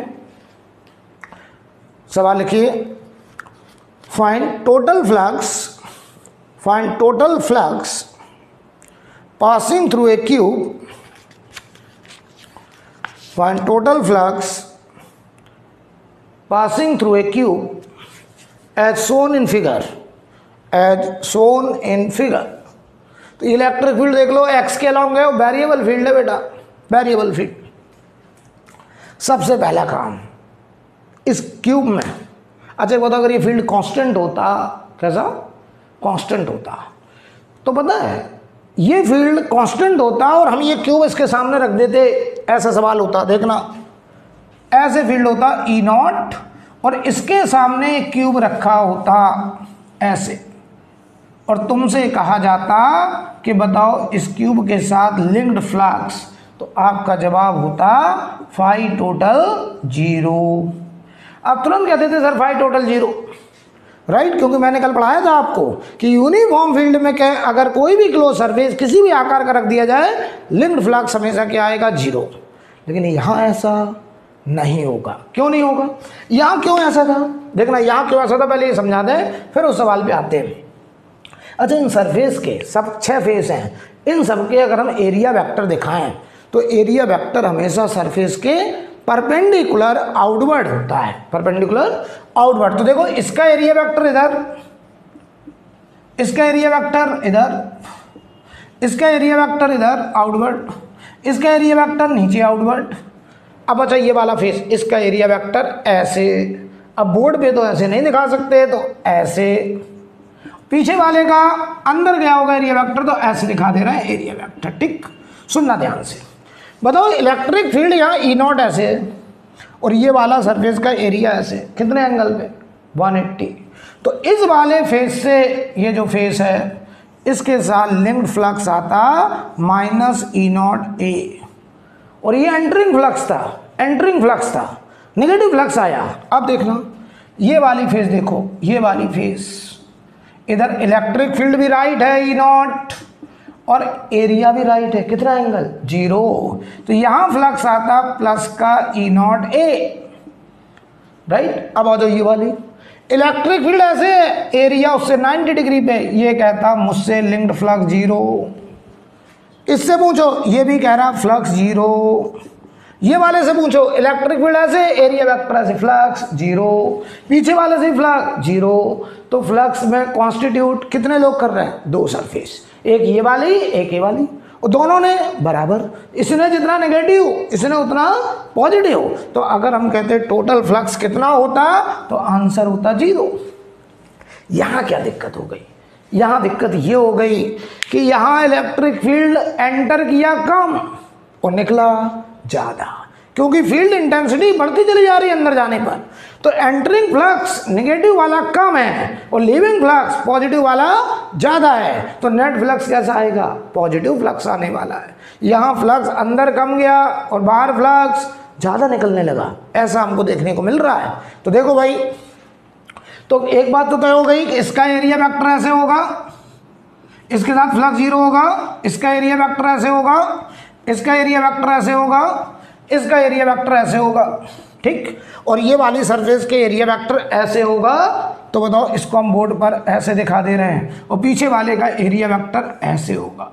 सवाल लिखिए, find total flux, find total flux passing through a cube, find total flux passing through a cube as shown in figure, as shown in figure. तो इलेक्ट्रिक फील्ड देख लो एक्स के अलॉन्ग है, वो वेरिएबल फील्ड है बेटा, variable field. सबसे पहला काम इस क्यूब में, अच्छा बताओ अगर ये फील्ड कांस्टेंट होता, कैसा कांस्टेंट होता, तो पता है ये फील्ड कांस्टेंट होता और हम ये क्यूब इसके सामने रख देते, ऐसा सवाल होता। देखना ऐसे फील्ड होता ई नॉट और इसके सामने क्यूब रखा होता ऐसे, और तुमसे कहा जाता कि बताओ इस क्यूब के साथ लिंक्ड फ्लक्स, तो आपका जवाब होता फाई टोटल जीरो। आप तुरंत कहते थे sir phi total zero, right, क्योंकि मैंने कल पढ़ाया था आपको कि यूनिफॉर्म फील्ड में क्या, अगर कोई भी क्लोज सरफेस किसी भी आकार का रख दिया जाए, लिंक्ड फ्लक्स हमेशा क्या आएगा, जीरो। लेकिन यहाँ ऐसा नहीं होगा। क्यों नहीं होगा? यहाँ क्यों ऐसा था, देखना यहाँ क्यों ऐसा था, पहले ये समझा दें फिर उस सवाल पे आते हैं। अच्छा, इन सरफेस के सब छह फेस हैं, इन सब के अगर हम एरिया वेक्टर दिखाएं तो एरिया वेक्टर हमेशा सरफेस के परपेंडिकुलर आउटवर्ड होता है, परपेंडिकुलर आउटवर्ड। तो देखो इसका एरिया वेक्टर इधर, इसका एरिया वेक्टर इधर, इसका एरिया वेक्टर इधर आउटवर्ड, इसका एरिया वेक्टर नीचे आउटवर्ड। अब अच्छा ये वाला फेस, इसका एरिया वेक्टर ऐसे, अब बोर्ड पे तो ऐसे नहीं दिखा सकते, तो ऐसे। पीछे वाले का अंदर गया होगा एरिया वेक्टर, तो ऐसे दिखा दे रहा है एरिया वेक्टर। ठीक, सुनना ध्यान से। बताओ इलेक्ट्रिक फील्ड यहाँ ई नॉट ऐसे और ये वाला सरफेस का एरिया ऐसे, कितने एंगल पे, वन एट्टी। तो इस वाले फेस से ये जो फेस है इसके साथ लिंक्ड फ्लक्स आता माइनस ई नॉट ए, और ये एंटरिंग फ्लक्स था, एंटरिंग फ्लक्स था, नेगेटिव फ्लक्स आया। अब देखना ये वाली फेस देखो, ये वाली फेस, इधर इलेक्ट्रिक फील्ड भी राइट है ई नॉट और एरिया भी राइट है, कितना एंगल, जीरो। तो यहां फ्लक्स आता प्लस का ई नॉट ए, राइट। अब आ जाओ ये वाली इलेक्ट्रिक फील्ड ऐसे, एरिया उससे नाइन्टी डिग्री पे, ये कहता मुझसे लिंक्ड फ्लक्स जीरो। इससे पूछो, ये भी कह रहा फ्लक्स जीरो। ये वाले से पूछो इलेक्ट्रिक फील्ड ऐसे, एरिया वेक्टर ऐसे, फ्लक्स जीरो। पीछे वाले से फ्लक्स जीरो। तो फ्लक्स में कॉन्स्टिट्यूट कितने लोग कर रहे हैं, दो सरफेस, एक ये वाली एक ये वाली, और दोनों ने बराबर, इसने जितना नेगेटिव इसने उतना पॉजिटिव। तो अगर हम कहते टोटल फ्लक्स कितना होता, तो आंसर होता जीरो। यहां क्या दिक्कत हो गई, यहां दिक्कत ये हो गई कि यहां इलेक्ट्रिक फील्ड एंटर किया कम और निकला ज्यादा, क्योंकि फील्ड इंटेंसिटी बढ़ती चली जा रही है अंदर जाने पर। तो एंटरिंग फ्लक्स नेगेटिव वाला कम है और लीविंग फ्लक्स पॉजिटिव वाला ज्यादा है, तो नेट फ्लक्स कैसा आएगा, पॉजिटिव फ्लक्स आने वाला है। यहां फ्लक्स अंदर कम गया और बाहर फ्लक्स ज्यादा निकलने लगा, ऐसा हमको देखने को मिल रहा है। तो देखो भाई, तो एक बात तो तय हो गई कि इसका एरिया वेक्टर ऐसे होगा, इसके साथ फ्लक्स जीरो होगा, इसका एरिया वेक्टर ऐसे होगा, इसका एरिया वेक्टर ऐसे होगा, इसका एरिया वेक्टर ऐसे होगा, ठीक। और ये वाली सरफेस के एरिया वेक्टर ऐसे होगा। तो बताओ इसको हम बोर्ड पर ऐसे दिखा दे रहे हैं, और पीछे वाले का एरिया वेक्टर ऐसे होगा,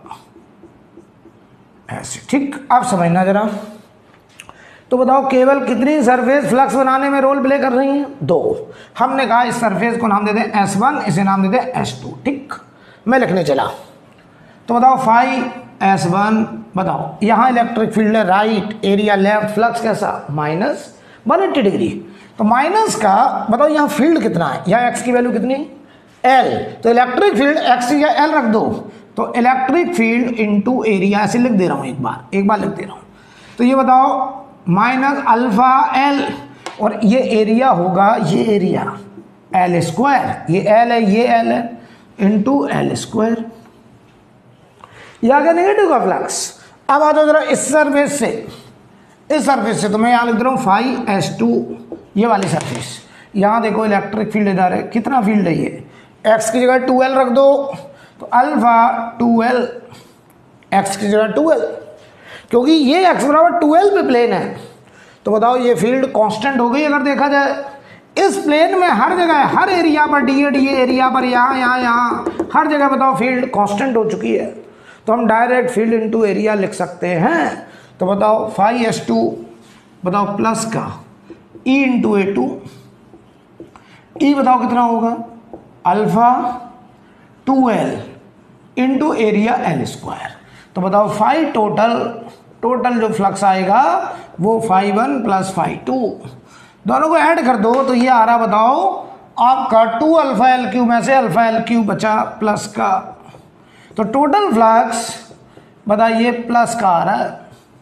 ऐसे, ठीक। आप समझना जरा। तो बताओ केवल कितनी सरफेस फ्लक्स बनाने में रोल प्ले कर रही हैं, दो। हमने कहा इस सरफेस को नाम दे दें एस वन, इसे नाम दे दें एस टू, ठीक। मैं लिखने चला, तो बताओ फाइव एस वन, बताओ यहाँ इलेक्ट्रिक फील्ड है राइट, एरिया लेफ्ट, फ्लक्स कैसा, माइनस वन एट्टी डिग्री। तो माइनस का बताओ यहाँ फील्ड कितना है, यहाँ एक्स की वैल्यू कितनी, एल। तो इलेक्ट्रिक फील्ड एक्स की जगह एल रख दो, तो इलेक्ट्रिक फील्ड इंटू एरिया, ऐसे लिख दे रहा हूँ, एक बार एक बार लिख दे रहा हूँ। तो ये बताओ माइनस अल्फा एल, और ये एरिया होगा, ये एरिया एल स्क्वायर, ये एल है ये एल है, इंटू एल स्क्वायर। यह आ गया नेगेटिव का फ्लक्स। अब आ जाओ जरा इस सरफेस से, इस सरफेस से तो मैं यहाँ लिख दे रहा हूँ फाइव एस टू, ये वाली सरफेस। यहाँ देखो इलेक्ट्रिक फील्ड इधर है, कितना फील्ड है ये, एक्स की जगह टू एल रख दो, तो अल्फा टू एल, एक्स की जगह टू एल, क्योंकि ये एक्स बराबर टू एल पे प्लेन है। तो बताओ ये फील्ड कांस्टेंट हो गई अगर देखा जाए। इस प्लेन में हर जगह, हर एरिया पर, डी डी एरिया पर, यहाँ यहाँ यहाँ हर जगह बताओ फील्ड कांस्टेंट हो चुकी है। तो हम डायरेक्ट फील्ड इनटू एरिया लिख सकते हैं। तो बताओ फाइव एस टू, बताओ प्लस का E into A two, E बताओ कितना होगा, alpha two L into area L square. तो बताओ फाइव टोटल टोटल जो फ्लक्स आएगा वो five one plus five two, दोनों को ऐड कर दो तो ये आ रहा बताओ आपका टू अल्फा एल क्यू में से अल्फा एल क्यू बचा प्लस का, तो टोटल फ्लक्स बताइए प्लस का आ रहा है,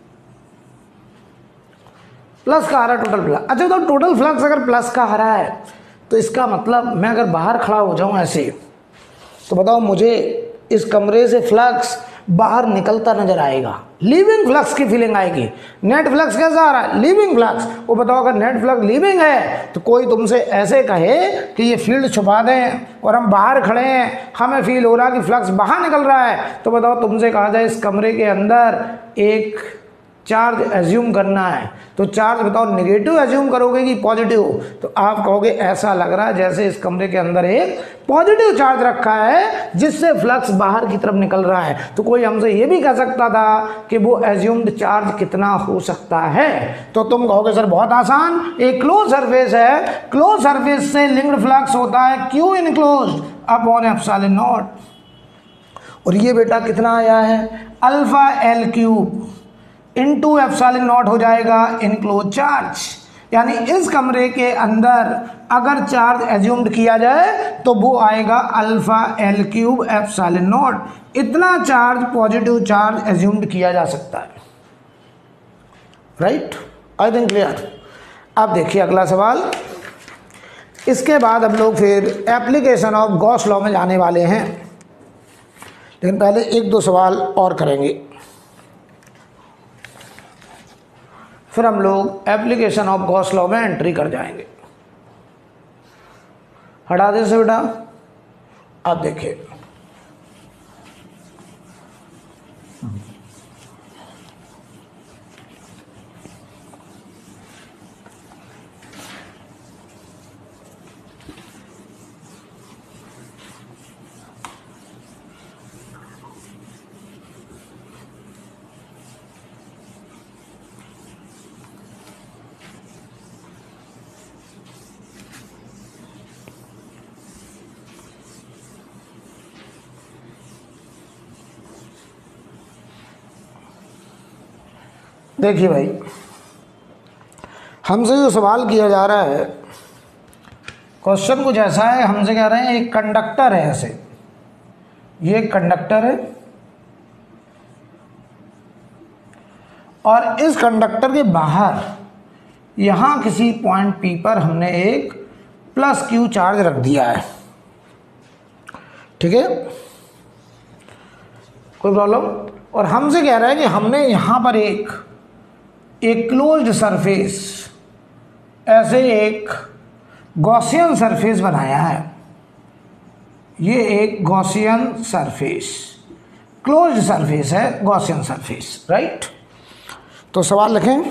प्लस का आ रहा है टोटल फ्लक्स। अच्छा तो टोटल फ्लक्स अगर प्लस का आ रहा है तो इसका मतलब मैं अगर बाहर खड़ा हो जाऊं ऐसे तो बताओ मुझे इस कमरे से फ्लक्स बाहर निकलता नजर आएगा, लीविंग फ्लक्स की फीलिंग आएगी। नेट फ्लक्स कैसा आ रहा है? Leaving flux. वो बताओ अगर नेट फ्लक्स लीविंग है तो कोई तुमसे ऐसे कहे कि ये फील्ड छुपा दें और हम बाहर खड़े हैं, हमें फील हो रहा कि फ्लक्स बाहर निकल रहा है, तो बताओ तुमसे कहा जाए इस कमरे के अंदर एक चार्ज एज्यूम करना है, तो चार्ज बताओ नेगेटिव एज्यूम करोगे कि पॉजिटिव? तो आप कहोगे ऐसा लग रहा है जैसे इस कमरे के अंदर एक पॉजिटिव चार्ज रखा है जिससे फ्लक्स बाहर की तरफ निकल रहा है। तो कोई हमसे ये भी कह सकता था कि वो एज्यूम्ड चार्ज कितना हो सकता है, तो तुम कहोगे सर बहुत आसान, एक क्लोज सरफेस है, क्लोज सरफेस से लिंक्ड फ्लक्स होता है Q enclosed upon epsilon naught, और ये बेटा कितना आया है alpha L cube into epsilon naught हो जाएगा इनक्लोज चार्ज। यानी इस कमरे के अंदर अगर चार्ज एज्यूम्ड किया जाए तो वो आएगा alpha L cube epsilon naught, इतना चार्ज पॉजिटिव चार्ज एज्यूम्ड किया जा सकता है। Right, I think clear. अब देखिए अगला सवाल, इसके बाद हम लोग फिर एप्लीकेशन ऑफ गॉस लॉ में जाने वाले हैं, लेकिन पहले एक दो सवाल और करेंगे, फिर हम लोग एप्लीकेशन ऑफ गॉस लॉ में एंट्री कर जाएंगे। हटा दे से बेटा। अब देखिए देखिए भाई, हमसे जो सवाल किया जा रहा है, क्वेश्चन कुछ ऐसा है, हमसे कह रहे हैं एक कंडक्टर है, ऐसे ये कंडक्टर है और इस कंडक्टर के बाहर यहां किसी पॉइंट पी पर हमने एक प्लस क्यू चार्ज रख दिया है, ठीक है, कोई प्रॉब्लम। और हमसे कह रहा है कि हमने यहां पर एक एक क्लोज्ड सरफेस, ऐसे एक गॉसियन सरफेस बनाया है, ये एक गॉसियन सरफेस, क्लोज्ड सरफेस है, गॉसियन सरफेस, राइट। तो सवाल लिखें,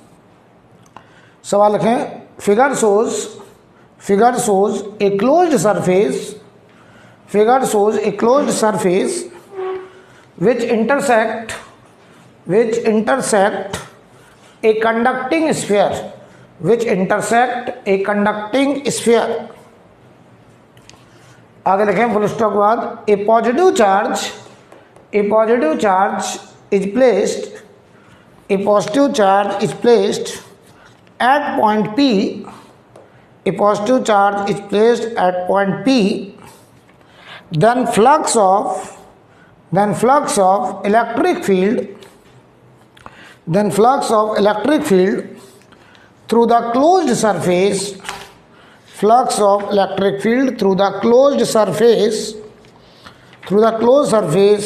सवाल लिखें, figure shows figure shows a closed surface figure shows a closed surface which intersect which intersect a conducting sphere which intersect a conducting sphere आगे लिखें full stop के बाद, a positive charge a positive charge is placed a positive charge is placed at point P a positive charge is placed at point P, then flux of then flux of electric field then flux of electric field through the closed surface flux of electric field through the closed surface through the closed surface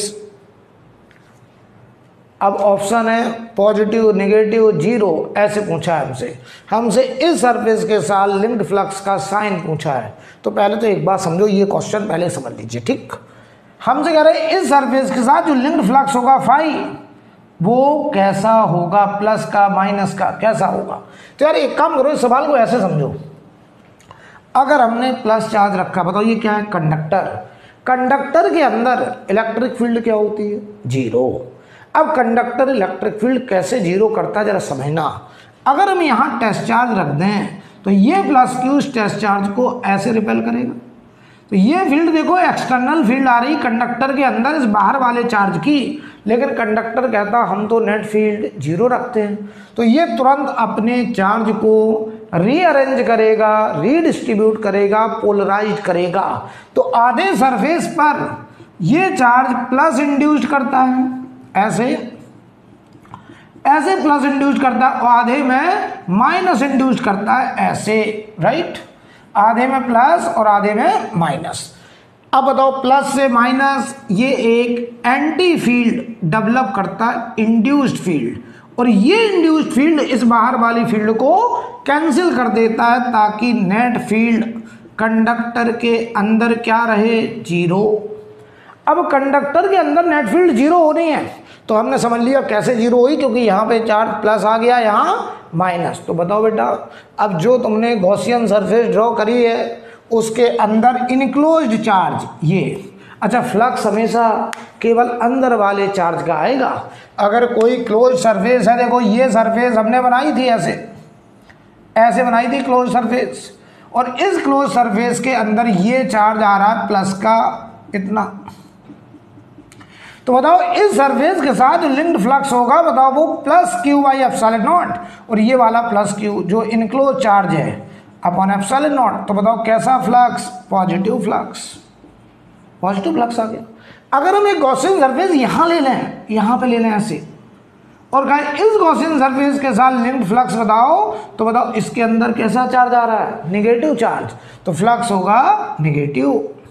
अब option है positive, negative, zero, ऐसे पूछा है हमसे हमसे इस surface के साथ लिंक्ड फ्लक्स का साइन पूछा है। तो पहले तो एक बात समझो, ये क्वेश्चन पहले समझ लीजिए, ठीक। हमसे कह रहे हैं इस सरफेस के साथ जो लिंक्ड फ्लक्स होगा फाई, वो कैसा होगा, प्लस का माइनस का कैसा होगा। तो यार एक काम करो, इस सवाल को ऐसे समझो, अगर हमने प्लस चार्ज रखा, बताओ ये क्या है कंडक्टर, कंडक्टर के अंदर इलेक्ट्रिक फील्ड क्या होती है, जीरो। अब कंडक्टर इलेक्ट्रिक फील्ड कैसे जीरो करता है जरा समझना। अगर हम यहाँ टेस्ट चार्ज रख दें तो ये प्लस क्यू टेस्ट चार्ज को ऐसे रिपेल करेगा, तो ये फील्ड देखो एक्सटर्नल फील्ड आ रही कंडक्टर के अंदर इस बाहर वाले चार्ज की, लेकिन कंडक्टर कहता हम तो नेट फील्ड जीरो रखते हैं। तो ये तुरंत अपने चार्ज को रीअरेंज करेगा, रीडिस्ट्रीब्यूट करेगा, पोलराइज करेगा। तो आधे सरफेस पर ये चार्ज प्लस इंड्यूस्ड करता है, ऐसे ऐसे प्लस इंड्यूस्ड करता है, और आधे में माइनस इंड्यूस्ड करता है, ऐसे, राइट। आधे में प्लस और आधे में माइनस। अब बताओ प्लस से माइनस, ये एक एंटी फील्ड डेवलप करता है, इंड्यूस्ड फील्ड, और ये इंड्यूस्ड फील्ड इस बाहर वाली फील्ड को कैंसिल कर देता है, ताकि नेट फील्ड कंडक्टर के अंदर क्या रहे, जीरो। अब कंडक्टर के अंदर नेट फील्ड जीरो हो रही है, तो हमने समझ लिया कैसे जीरो हुई, क्योंकि यहाँ पे चार्ज प्लस आ गया, यहाँ माइनस। तो बताओ बेटा, अब जो तुमने गॉसियन सरफेस ड्रॉ करी है उसके अंदर इनक्लोज्ड चार्ज ये, अच्छा फ्लक्स हमेशा केवल अंदर वाले चार्ज का आएगा। अगर कोई क्लोज सरफेस है, देखो ये सरफेस हमने बनाई थी ऐसे ऐसे बनाई थी क्लोज सरफेस, और इस क्लोज सरफेस के अंदर ये चार्ज आ रहा है प्लस का इतना। तो बताओ इस सरफेस के साथ जो लिंक्ड फ्लक्स होगा, बताओ वो plus Q by epsilon naught, और ये वाला प्लस क्यू जो इनक्लोज चार्ज है अपॉन एप्सिलॉन नॉट। तो बताओ कैसा flux, positive flux, positive flux आ गया। अगर हम एक गॉसियन सरफेस यहाँ ले लें, यहाँ पे ले लें ऐसे, और कहें इस गॉसियन सरफेस के साथ लिंक्ड फ्लक्स बताओ, तो बताओ इसके अंदर कैसा चार्ज आ रहा है, निगेटिव चार्ज, तो फ्लक्स होगा निगेटिव।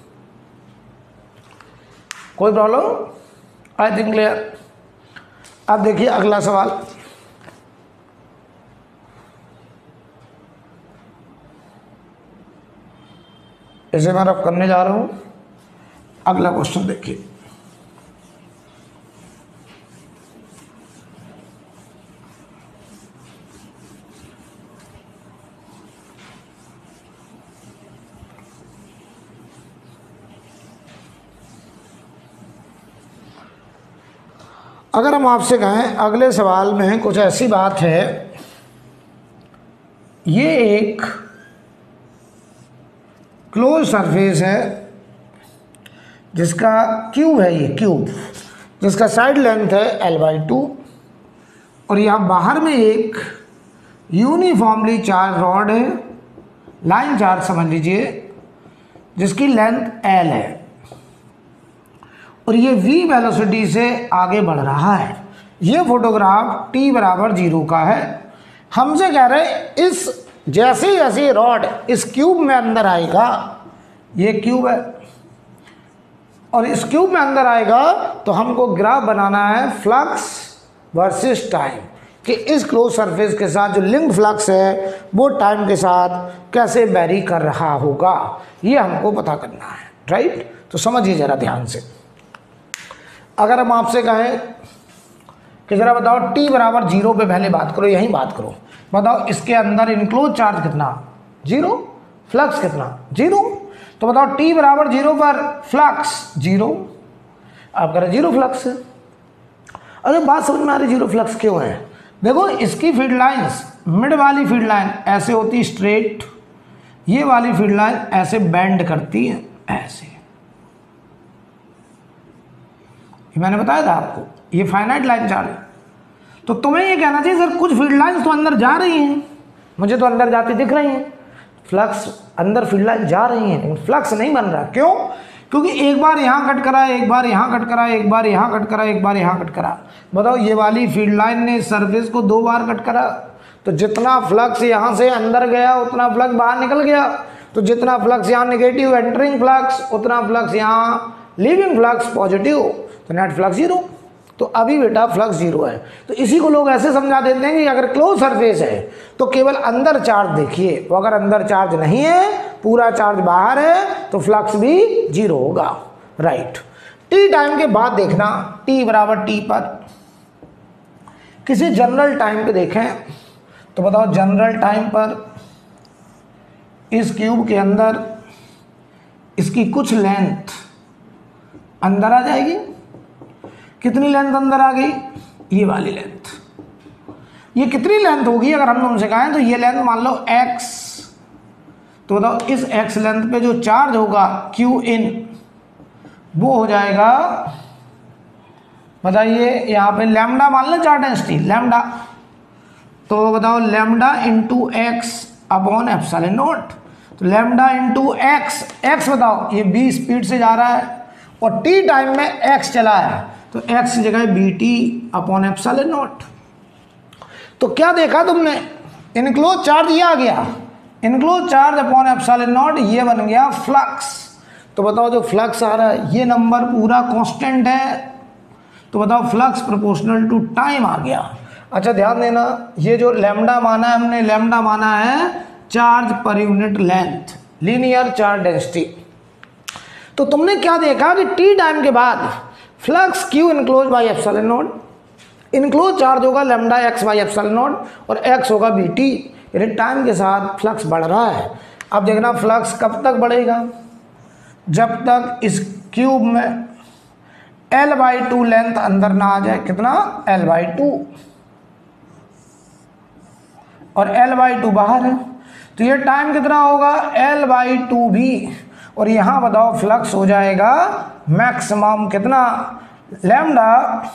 कोई प्रॉब्लम? I think clear. अब देखिए अगला सवाल, इसे मैं रफ करने जा रहा हूं। अगला क्वेश्चन देखिए, अगर हम आपसे कहें अगले सवाल में कुछ ऐसी बात है, ये एक क्लोज सरफेस है जिसका क्यूब है, ये क्यूब जिसका साइड लेंथ है एल बाई टू, और यहाँ बाहर में एक यूनिफॉर्मली चार्ज रॉड है, लाइन चार्ज समझ लीजिए, जिसकी लेंथ एल है, और ये v वेलोसिटी से आगे बढ़ रहा है। ये फोटोग्राफ t बराबर जीरो का है। हमसे कह रहे हैं इस जैसे जैसे रॉड इस क्यूब में अंदर आएगा, ये क्यूब है, और इस क्यूब में अंदर आएगा तो हमको ग्राफ बनाना है फ्लक्स वर्सेस टाइम, कि इस क्लोज सरफेस के साथ जो लिंक्ड फ्लक्स है वो टाइम के साथ कैसे वेरी कर रहा होगा, ये हमको पता करना है, राइट। तो समझिए जरा ध्यान से। अगर हम आपसे कहें कि जरा बताओ t बराबर जीरो पे पहले बात करो, यहीं बात करो, बताओ इसके अंदर इनक्लोज चार्ज कितना, जीरो, फ्लक्स कितना, जीरो। तो बताओ t बराबर जीरो पर फ्लक्स जीरो, आप कह रहे जीरो फ्लक्स है। अरे बात समझ में आ रही, जीरो फ्लक्स क्यों है? देखो इसकी फील्ड लाइंस, मिड वाली फील्ड लाइन ऐसे होती स्ट्रेट, ये वाली फील्ड लाइन ऐसे बेंड करती है, ऐसे। मैंने बताया था आपको ये फाइनाइट लाइन चार्ज है। तो तुम्हें ये कहना चाहिए सर कुछ फील्ड लाइंस तो अंदर जा रही हैं, मुझे तो अंदर जाती दिख रही हैं, फ्लक्स अंदर फील्ड लाइन जा रही हैं, लेकिन फ्लक्स नहीं बन रहा। क्यों? क्योंकि एक बार यहाँ कट करा, एक बार यहाँ कट करा, एक बार यहाँ कट करा, एक बार यहाँ कट करा। बताओ ये वाली फील्ड लाइन ने सरफेस को दो बार कट करा, तो जितना फ्लक्स यहाँ से अंदर गया उतना फ्लक्स बाहर निकल गया। तो जितना फ्लक्स यहाँ नेगेटिव एंटरिंग फ्लक्स, उतना फ्लक्स यहाँ लीविंग फ्लक्स पॉजिटिव, तो नेट फ्लक्स जीरो। तो अभी बेटा फ्लक्स जीरो है। तो इसी को लोग ऐसे समझा देते हैं कि अगर क्लोज सरफेस है तो केवल अंदर चार्ज देखिए, वो अगर अंदर चार्ज नहीं है, पूरा चार्ज बाहर है, तो फ्लक्स भी जीरो होगा, राइट। टी टाइम के बाद देखना, टी बराबर टी पर किसी जनरल टाइम पे देखें तो बताओ जनरल टाइम पर इस क्यूब के अंदर इसकी कुछ लेंथ अंदर आ जाएगी। कितनी लेंथ अंदर आ गई? ये वाली लेंथ। ये कितनी लेंथ होगी अगर हम तुमसे कहें तो ये लेंथ मान लो x, तो बताओ इस एक्स लेंथ पे जो चार्ज होगा क्यू इन वो हो जाएगा, बताइए यहाँ पे लैम्डा मान लो चार्ज डेंसिटी लैम्डा, तो बताओ lambda into X upon epsilon naught. तो लैम्डा इंटू एक्स, एक्स बताओ ये बी स्पीड से जा रहा है और टी टाइम में एक्स चला है, तो एक्स की जगह B T upon epsilon naught. तो क्या देखा तुमने, इनक्लोज चार्ज ये आ गया, enclose charge upon epsilon naught, ये बन गया फ्लक्स। तो बताओ जो फ्लक्स आ रहा है ये नंबर पूरा कांस्टेंट है, तो बताओ फ्लक्स प्रोपोर्शनल टू टाइम आ गया। अच्छा ध्यान देना, ये जो लैम्डा माना है हमने, लैम्डा माना है चार्ज पर unit length, linear charge density. तो तुमने क्या देखा कि टी टाइम के बाद flux Q enclose by epsilon naught, enclose charge होगा lambda X by epsilon naught और एक्स होगा बी टी, यानी टाइम के साथ फ्लक्स बढ़ रहा है। अब देखना फ्लक्स कब तक बढ़ेगा, जब तक इस क्यूब में एल बाई टू लेंथ अंदर ना आ जाए, कितना एल बाई टू, और एल बाई टू बाहर है, तो ये टाइम कितना होगा एल बाई टू भी, और यहां बताओ फ्लक्स हो जाएगा मैक्सिमम कितना lambda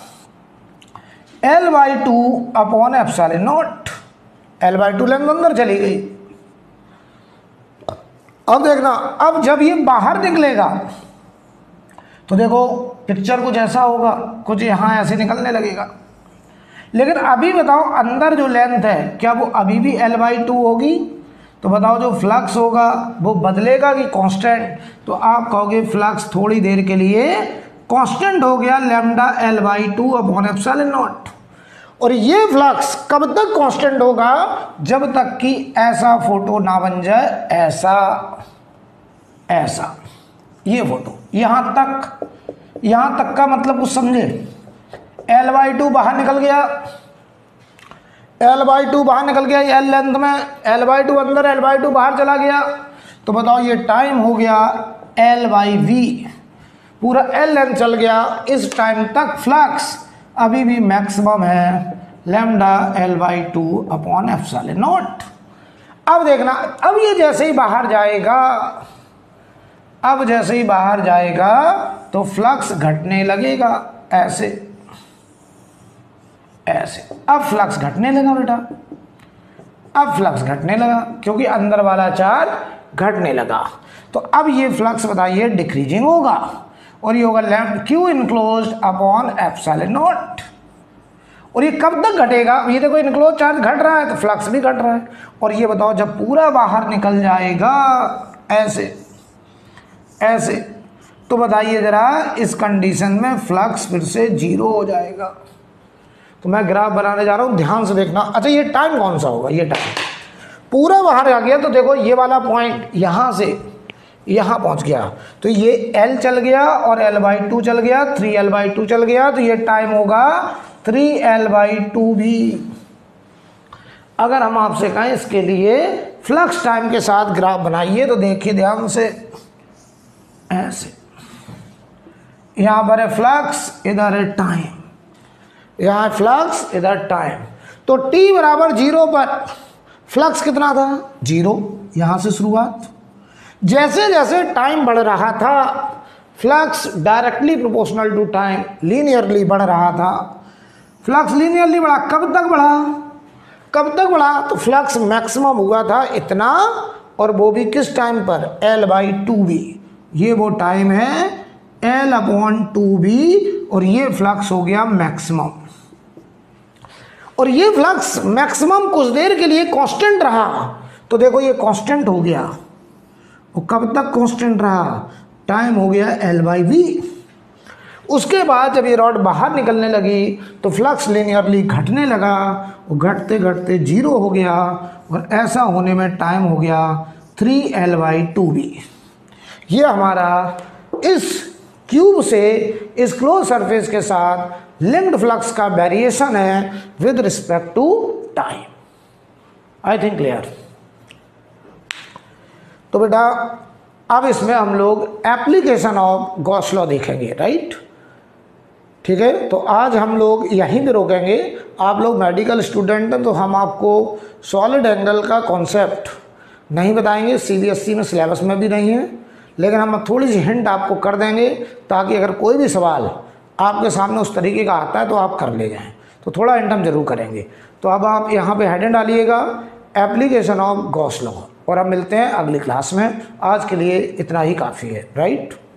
L by two upon epsilon naught, L by two length अंदर चली गई। अब देखना, अब जब ये बाहर निकलेगा तो देखो पिक्चर कुछ ऐसा होगा, कुछ यहां ऐसे निकलने लगेगा, लेकिन अभी बताओ अंदर जो लेंथ है क्या वो अभी भी एल बाई टू होगी, तो बताओ जो फ्लक्स होगा वो बदलेगा कि कांस्टेंट, तो आप कहोगे फ्लक्स थोड़ी देर के लिए कांस्टेंट हो गया lambda L by two upon epsilon naught. और ये फ्लक्स कब तक कांस्टेंट होगा, जब तक कि ऐसा फोटो ना बन जाए, ऐसा ऐसा ये फोटो यहां तक, यहां तक का मतलब कुछ समझे, एल बाई टू बाहर निकल गया, एल बाई टू बाहर निकल गया एल लेंथ में, एल बाई टू अंदर, एल बाई टू बाहर चला गया, तो बताओ ये टाइम हो गया एल बाई वी, पूरा एल लेंथ चल गया, इस टाइम तक फ्लक्स अभी भी मैक्सिमम है lambda L by two upon epsilon naught. अब देखना, अब ये जैसे ही बाहर जाएगा, अब जैसे ही बाहर जाएगा तो फ्लक्स घटने लगेगा, ऐसे ऐसे, अब फ्लक्स घटने लगा बेटा, अब फ्लक्स घटने लगा क्योंकि अंदर वाला चार्ज घटने लगा, तो अब ये फ्लक्स बताइए डिक्रीजिंग होगा, और ये होगा lambda Q enclosed upon epsilon naught. और ये कब तक घटेगा, ये देखो इनक्लोज चार्ज घट रहा है तो फ्लक्स भी घट रहा है, और ये बताओ जब पूरा बाहर निकल जाएगा ऐसे ऐसे, तो बताइए जरा इस कंडीशन में फ्लक्स फिर से जीरो हो जाएगा। तो मैं ग्राफ बनाने जा रहा हूं, ध्यान से देखना। अच्छा ये टाइम कौन सा होगा, ये टाइम पूरा बाहर आ गया, तो देखो ये वाला पॉइंट यहां से यहां पहुंच गया, तो ये L चल गया और L बाई टू चल गया, थ्री एल बाई टू चल गया, तो ये टाइम होगा थ्री एल बाई टू भी। अगर हम आपसे कहें इसके लिए फ्लक्स टाइम के साथ ग्राफ बनाइए, तो देखिए ध्यान से, ऐसे यहां पर है फ्लक्स, इधर है टाइम, यहां फ्लक्स इधर टाइम, तो t बराबर जीरो पर फ्लक्स कितना था, जीरो, यहां से शुरुआत, जैसे जैसे टाइम बढ़ रहा था flux directly proportional to time linearly बढ़ रहा था, फ्लक्स लीनियरली बढ़ा, कब तक बढ़ा, कब तक बढ़ा, तो फ्लक्स मैक्सिमम हुआ था इतना, और वो भी किस टाइम पर, एल बाई टू बी, ये वो टाइम है एल अपॉन टू बी, और ये फ्लक्स हो गया मैक्सिमम। और ये फ्लक्स मैक्सिमम कुछ देर के लिए कांस्टेंट रहा, तो देखो ये कांस्टेंट हो गया, और कब तक कांस्टेंट रहा, टाइम हो गया एल बाई वी। उसके बाद जब ये रॉड बाहर निकलने लगी तो फ्लक्स लीनियरली घटने लगा, और घटते घटते जीरो हो गया, और ऐसा होने में टाइम हो गया three L by two B. ये हमारा इस क्यूब से इस क्लोज सरफेस के साथ लिंक्ड फ्लक्स का वेरिएशन है with respect to time. I think clear. तो बेटा अब इसमें हम लोग एप्लीकेशन ऑफ गॉस लॉ देखेंगे, राइट, ठीक है। तो आज हम लोग यहीं पे रोकेंगे, आप लोग मेडिकल स्टूडेंट हैं तो हम आपको सॉलिड एंगल का कॉन्सेप्ट नहीं बताएंगे, सीबीएसई में सिलेबस में भी नहीं है, लेकिन हम थोड़ी सी हिंट आपको कर देंगे ताकि अगर कोई भी सवाल आपके सामने उस तरीके का आता है तो आप कर ले जाएं। तो थोड़ा हिंट हम जरूर करेंगे। तो अब आप यहाँ पे हेडिंग डालिएगा एप्लीकेशन ऑफ गॉस लॉ, और अब मिलते हैं अगली क्लास में। आज के लिए इतना ही काफ़ी है, राइट।